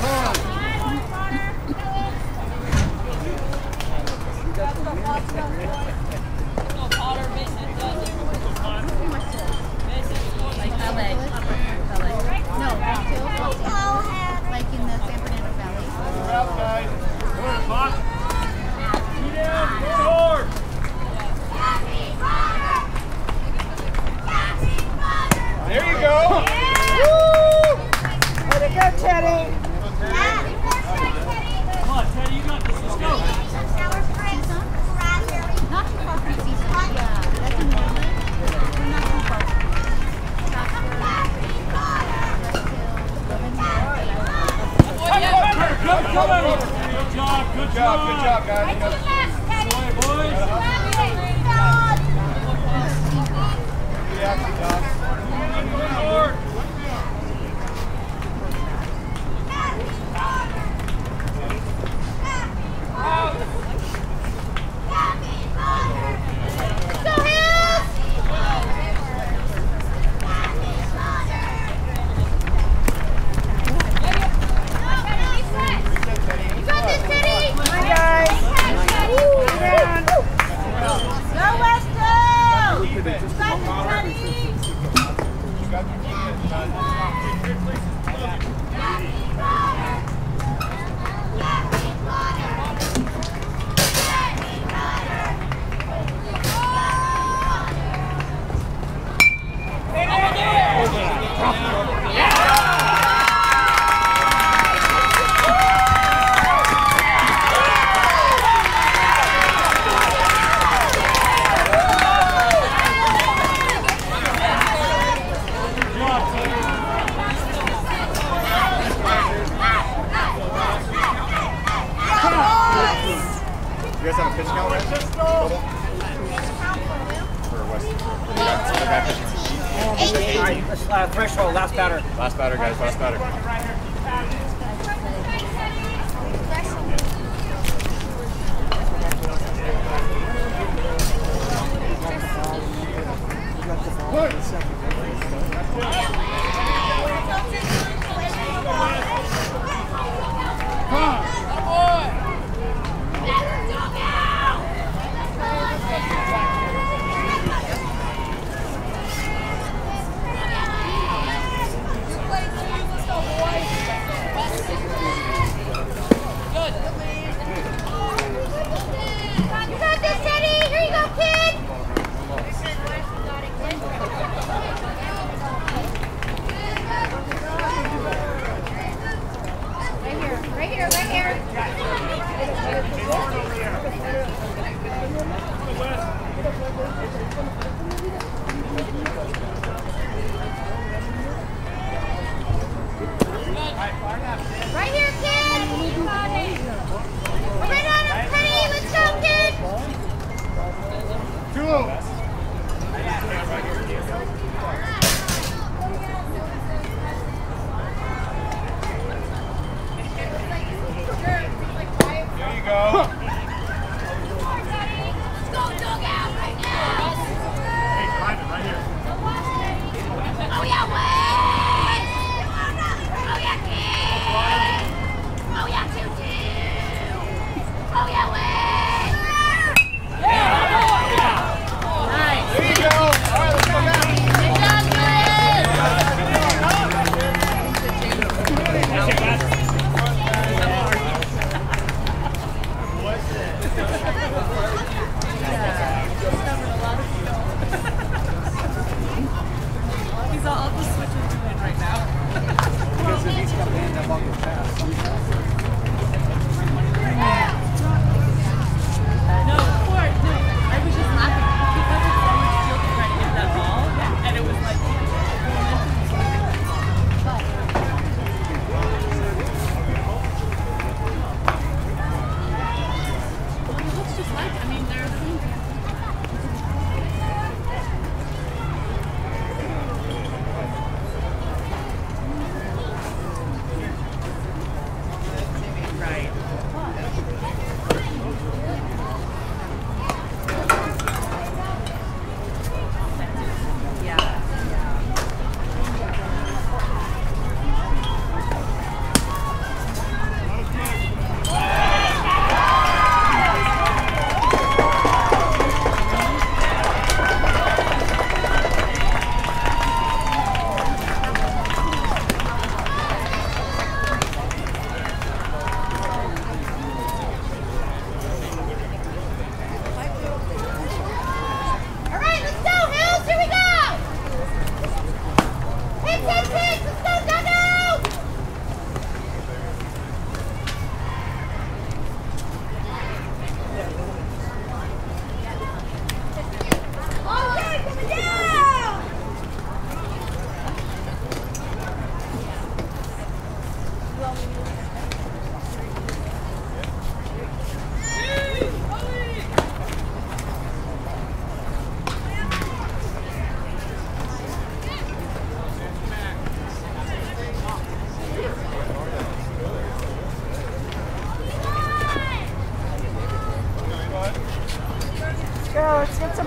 Like L A. No, like in the San Fernando Valley. Two outs, guys. Come on, Fox. Two down. Four. There you go. Woo! Way to go, Teddy. Come on, Teddy, you got this. Let's go. Not too far from Seasons. Yeah, that's in Norwood. We're not too far. Good job, good job, good job, guys. Good boys. Yeah, good job. You guys have a pitch count right? Total? For West. For the guy, for the guy pitching. All right, let's, uh, threshold, last batter. Last batter, guys. Last batter.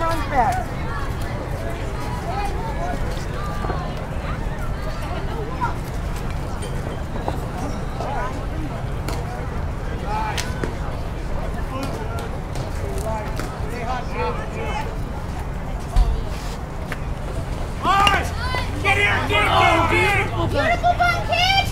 runs back. Get here! Get here! Beautiful! Beautiful ball, kid!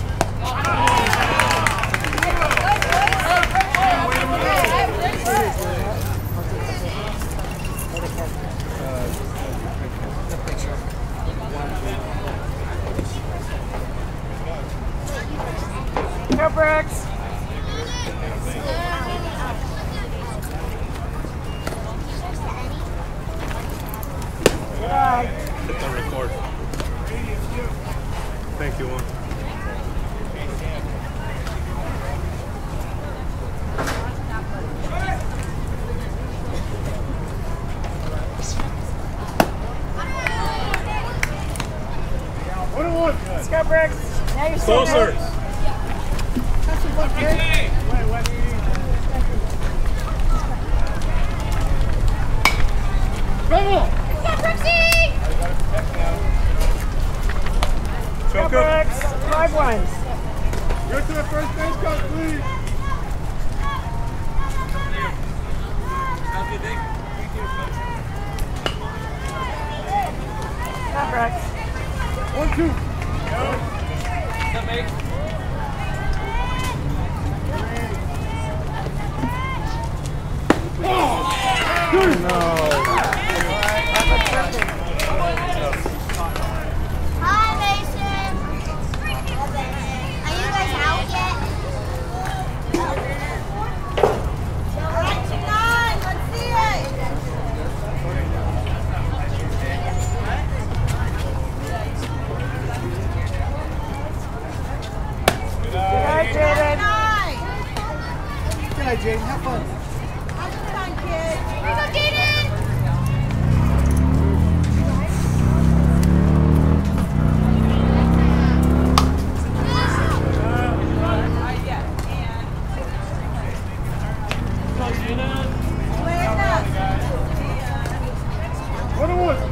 Go, Brooks. Good eye. It's on record. Thank you, one. One and one. Let's go, Brooks. Now you're Closer. Hey. Come on. Go, Brooksy! Go, Brooks. Five ones. Go to the first base coach, please. Go, Brooks. One, two. That make? Hi, Mason. Are you guys out yet? All right, tonight. Let's see it. Good night, Jaden. Night. Good night, Jaden. Have fun. Have fun, kid. Here we go, Jaden. One and one.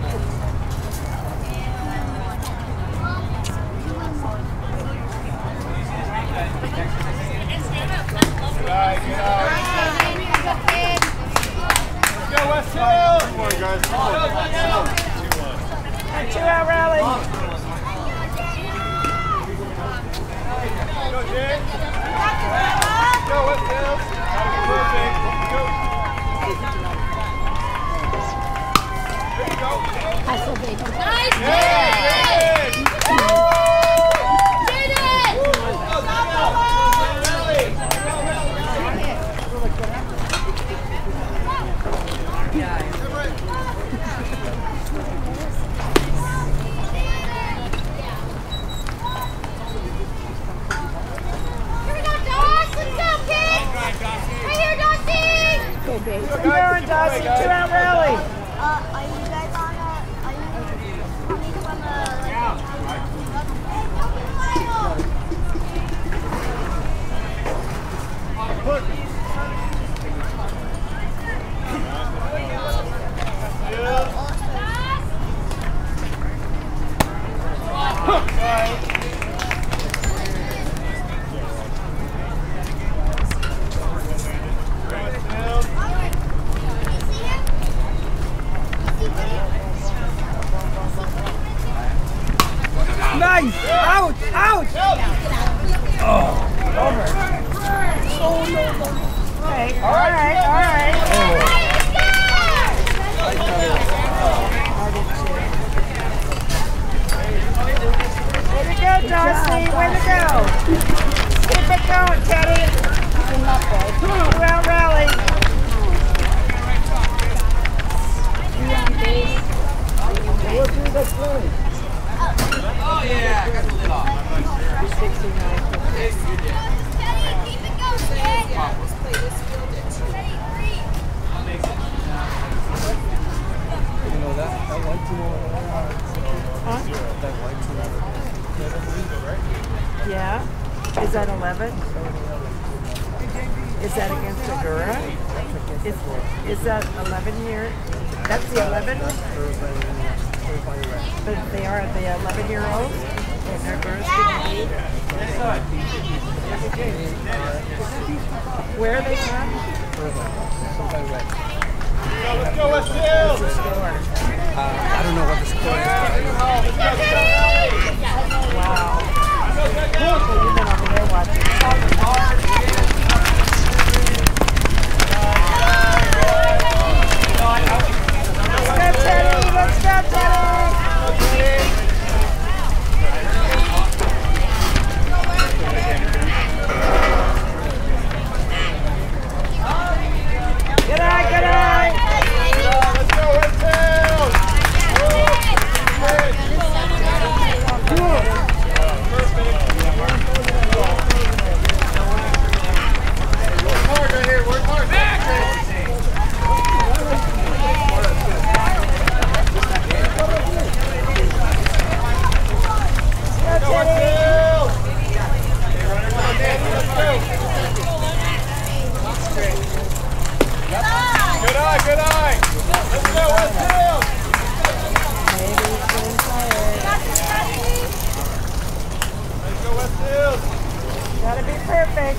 Good eye, good eye. Let's go, Westhills. Come on, guys. Come on. Two out rally. Go, Jay. Go, Westhills. Perfect. Go. There you go. I feel big. Nice, Yeah, Jaden! Here we go, Doss! Let's go, kids! Right here, Dossie! Go, baby. Keep going, Dossie. Two out rally. Uh, are you guys on a, are you coming from a, Nice! Out! Out! Oh, over. Oh, no, no. Okay, all right, all right. Way to go, Dusty. Way to go. Keep it going, Teddy. Two out rally. Oh, yeah, I got the lid off. keep it going, kid! You know that, that white team over there. Huh? That white team over there. Yeah. Is that eleven? Is that against Agura? Is, is that eleven year? That's the eleven? But they are the eleven year olds? And their birth certificate. Where are they from? Let's go, Westhills! Uh, I don't know what the score is. Wow. Cool, so you've been over there watching. Let's go, Teddy! Let's go, Teddy! Good eye, good eye! Let's go, Westhills! Work hard right here, work hard. Go, Westhills! Let's go. Good eye, good eye. Let's go, Westhills. Let's go, Westhills. Gotta be perfect.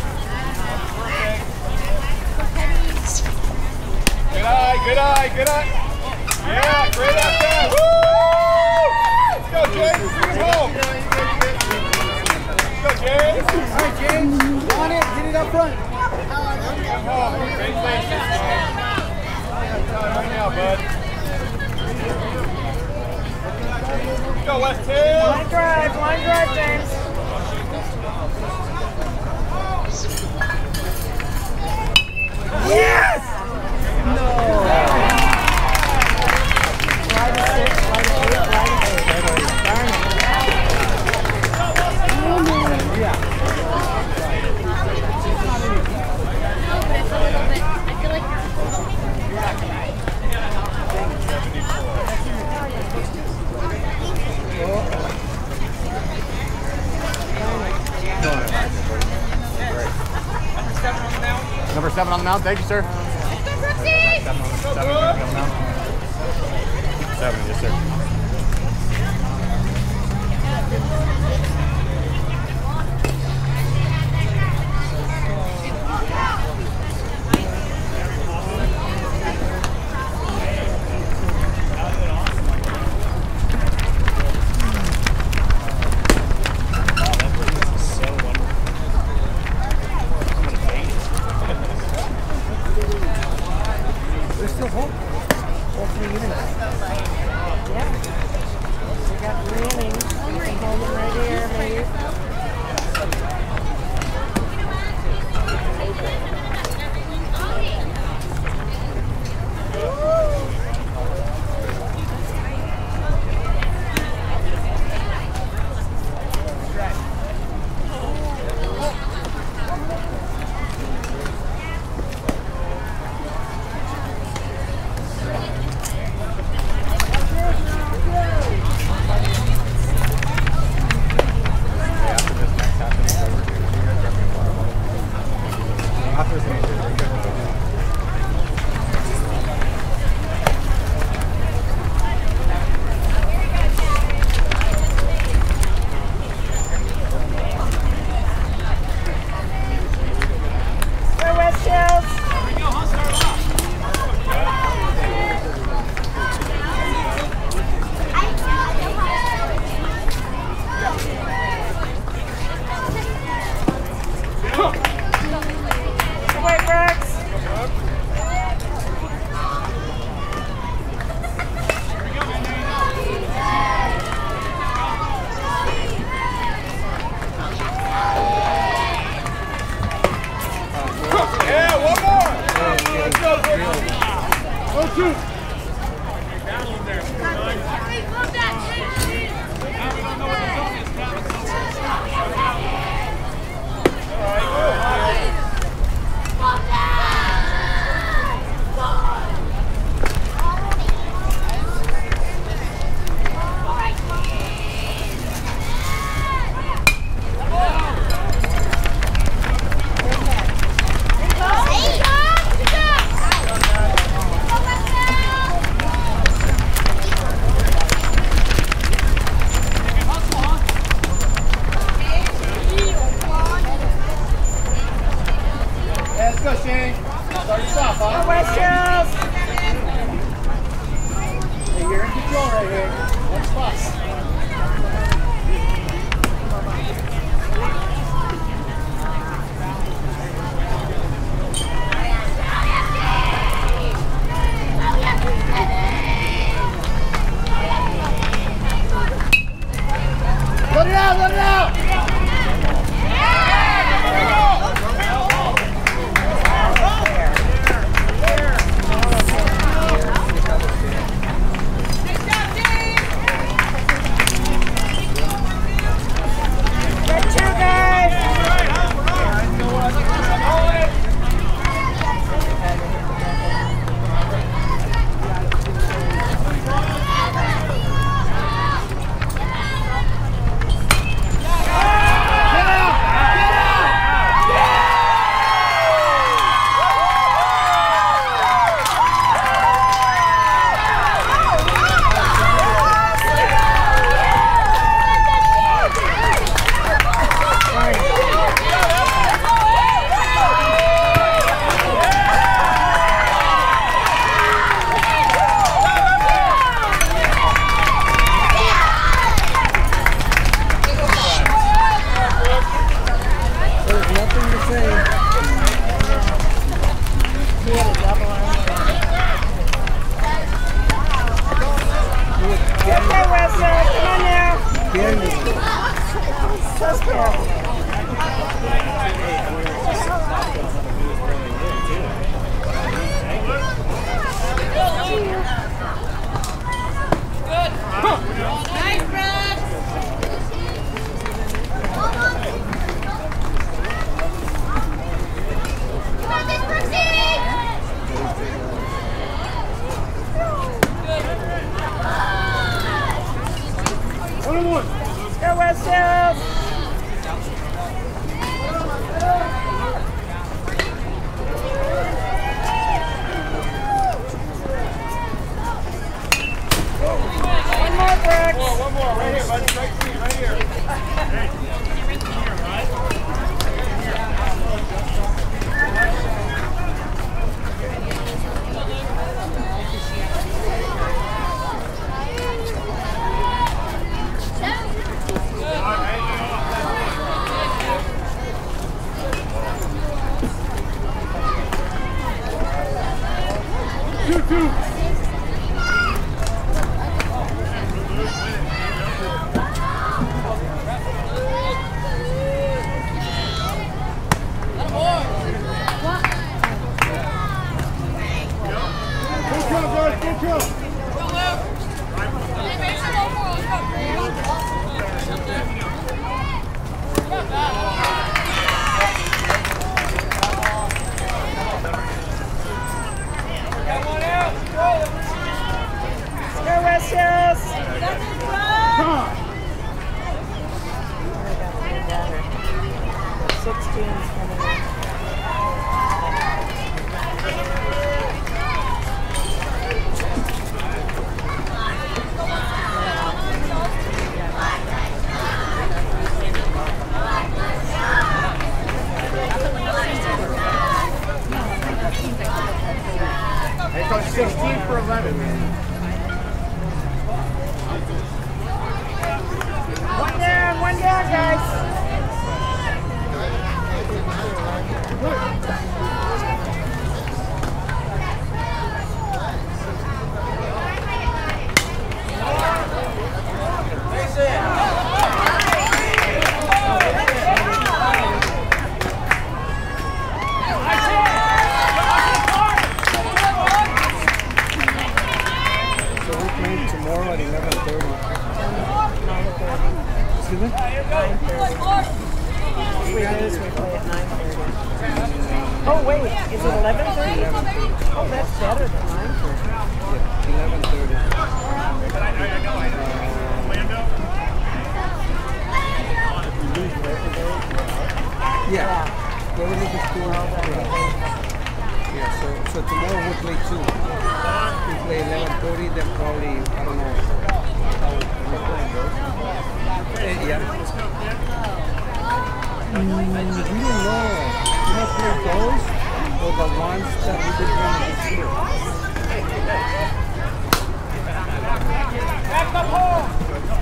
Good eye, good eye, good eye. Yeah, great out there. Woo! Let's go, James. Bring it home. Let's go, James. All right, James. On it. Get it up front. Come on. Great place this time. Right now, bud. Let's go, Westhills. Line drive, line drive, James. Yes! No! Slide to six, slide to eight, slide to eight. Darn it. Yeah. Number seven on the mound. Thank you, sir. Seven on the mound. Seven, yes, sir. There's still hope. All three innings. Yeah. We got three innings. Hold them right here, maybe. Let it out, let it out! Go Westhills! One more, Brooks. One more, one more. Right here, buddy. Right here, right here. Hey. Two, two. sixteen for eleven. One down, one down, guys. Oh wait, is it eleven thirty? Oh, that's better than nine thirty. Yeah, eleven thirty. Yeah, go to the school. Yeah. yeah, so so tomorrow we'll play two. We play eleven thirty, then probably, I don't know how we're playing those. Uh, yeah. Mm, we don't know. You know, play those or the ones that we did win this year. Back up home!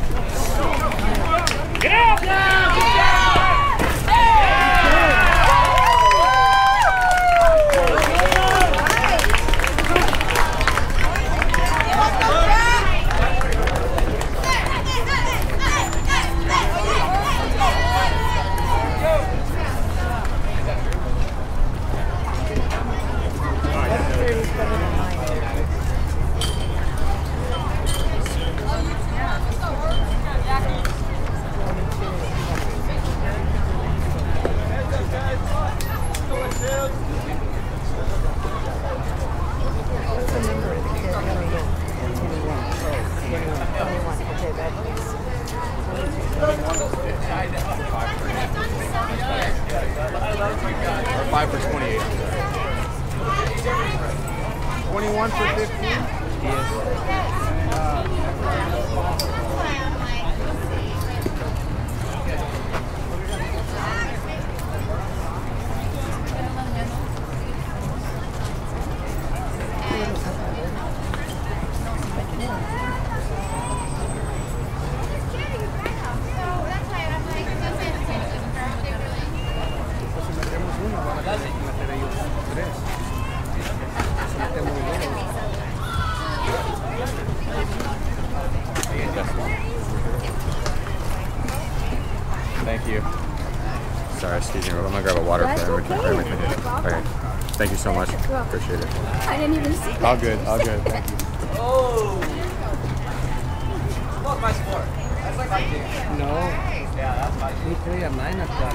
Thank you. Sorry, excuse me. I'm gonna grab a water for everything. Okay. Thank you so much. Appreciate it. I didn't even see that. All good. All good. Thank you. Oh. That was my sport. That's like my game. No. Yeah, that's my game. We play at nine o'clock.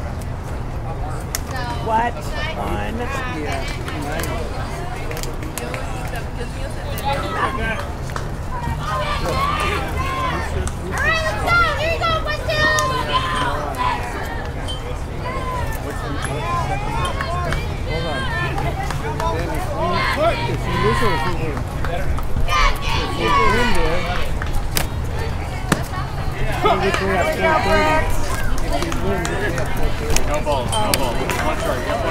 What? One. Yeah, nine. All right, let's go. Here you go, Westhills. Hold on. Then if you, if you lose or if you win? If you win there, then we play at four thirty. If you win, we play at four thirty. No balls. No balls. One strike. One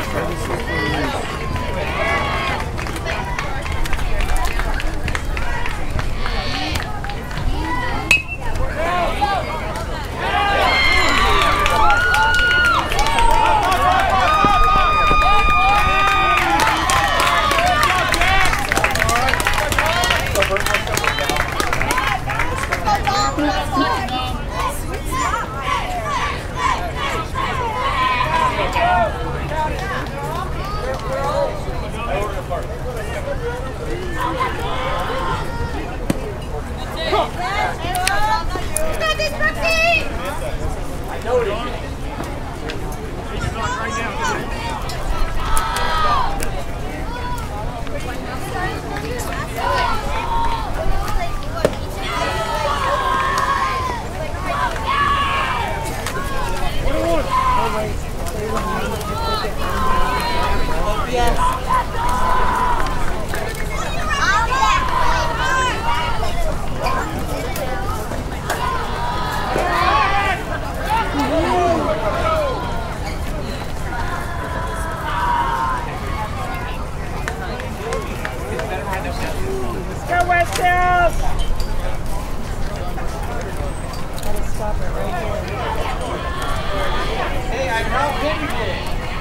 Go Westhills! Gotta stop it right here. Hey, I know anything.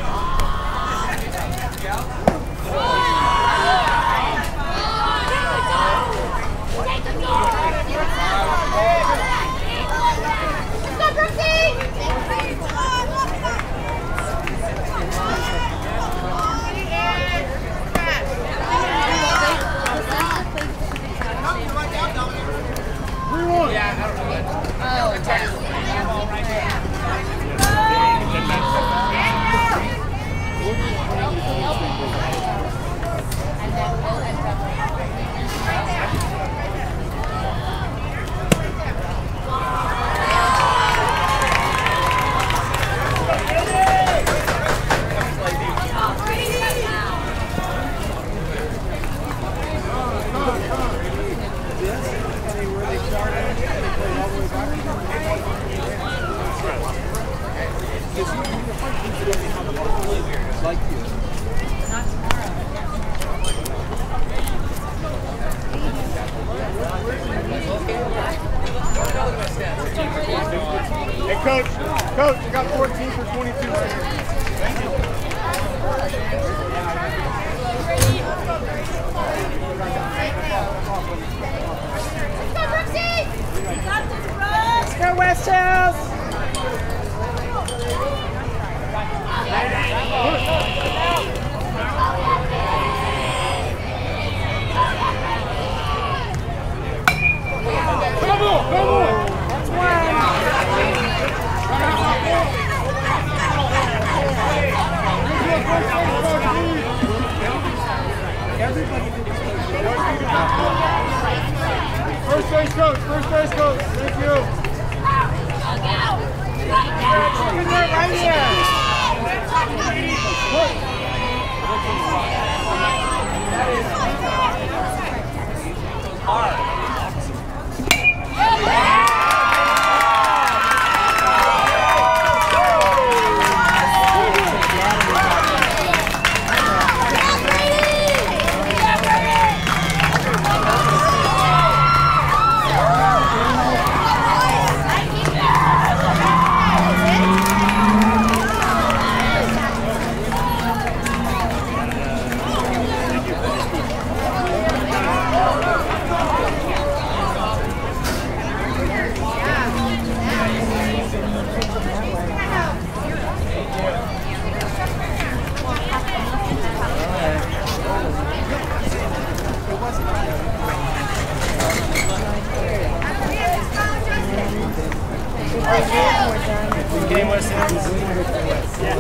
Like you. Hey, Coach. Coach, you got fourteen for twenty-two right here. Thank you. Let's go Westhills! Come on, come on. That's one. First base coach, first base coach. Thank you. Good night right here. Hard. Game Westhills. Yeah.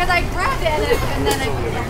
Because I grabbed it and, and then I...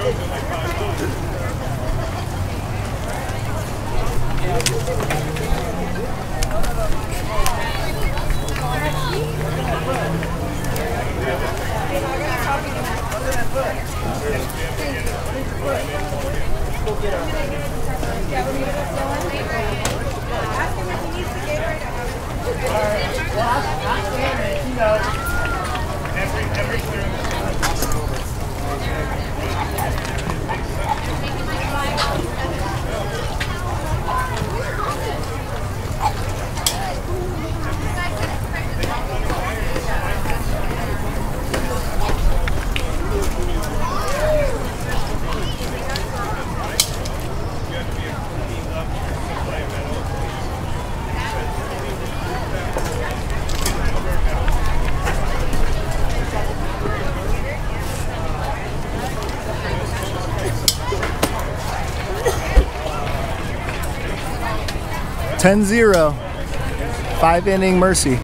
ten zero. Five inning Mercy.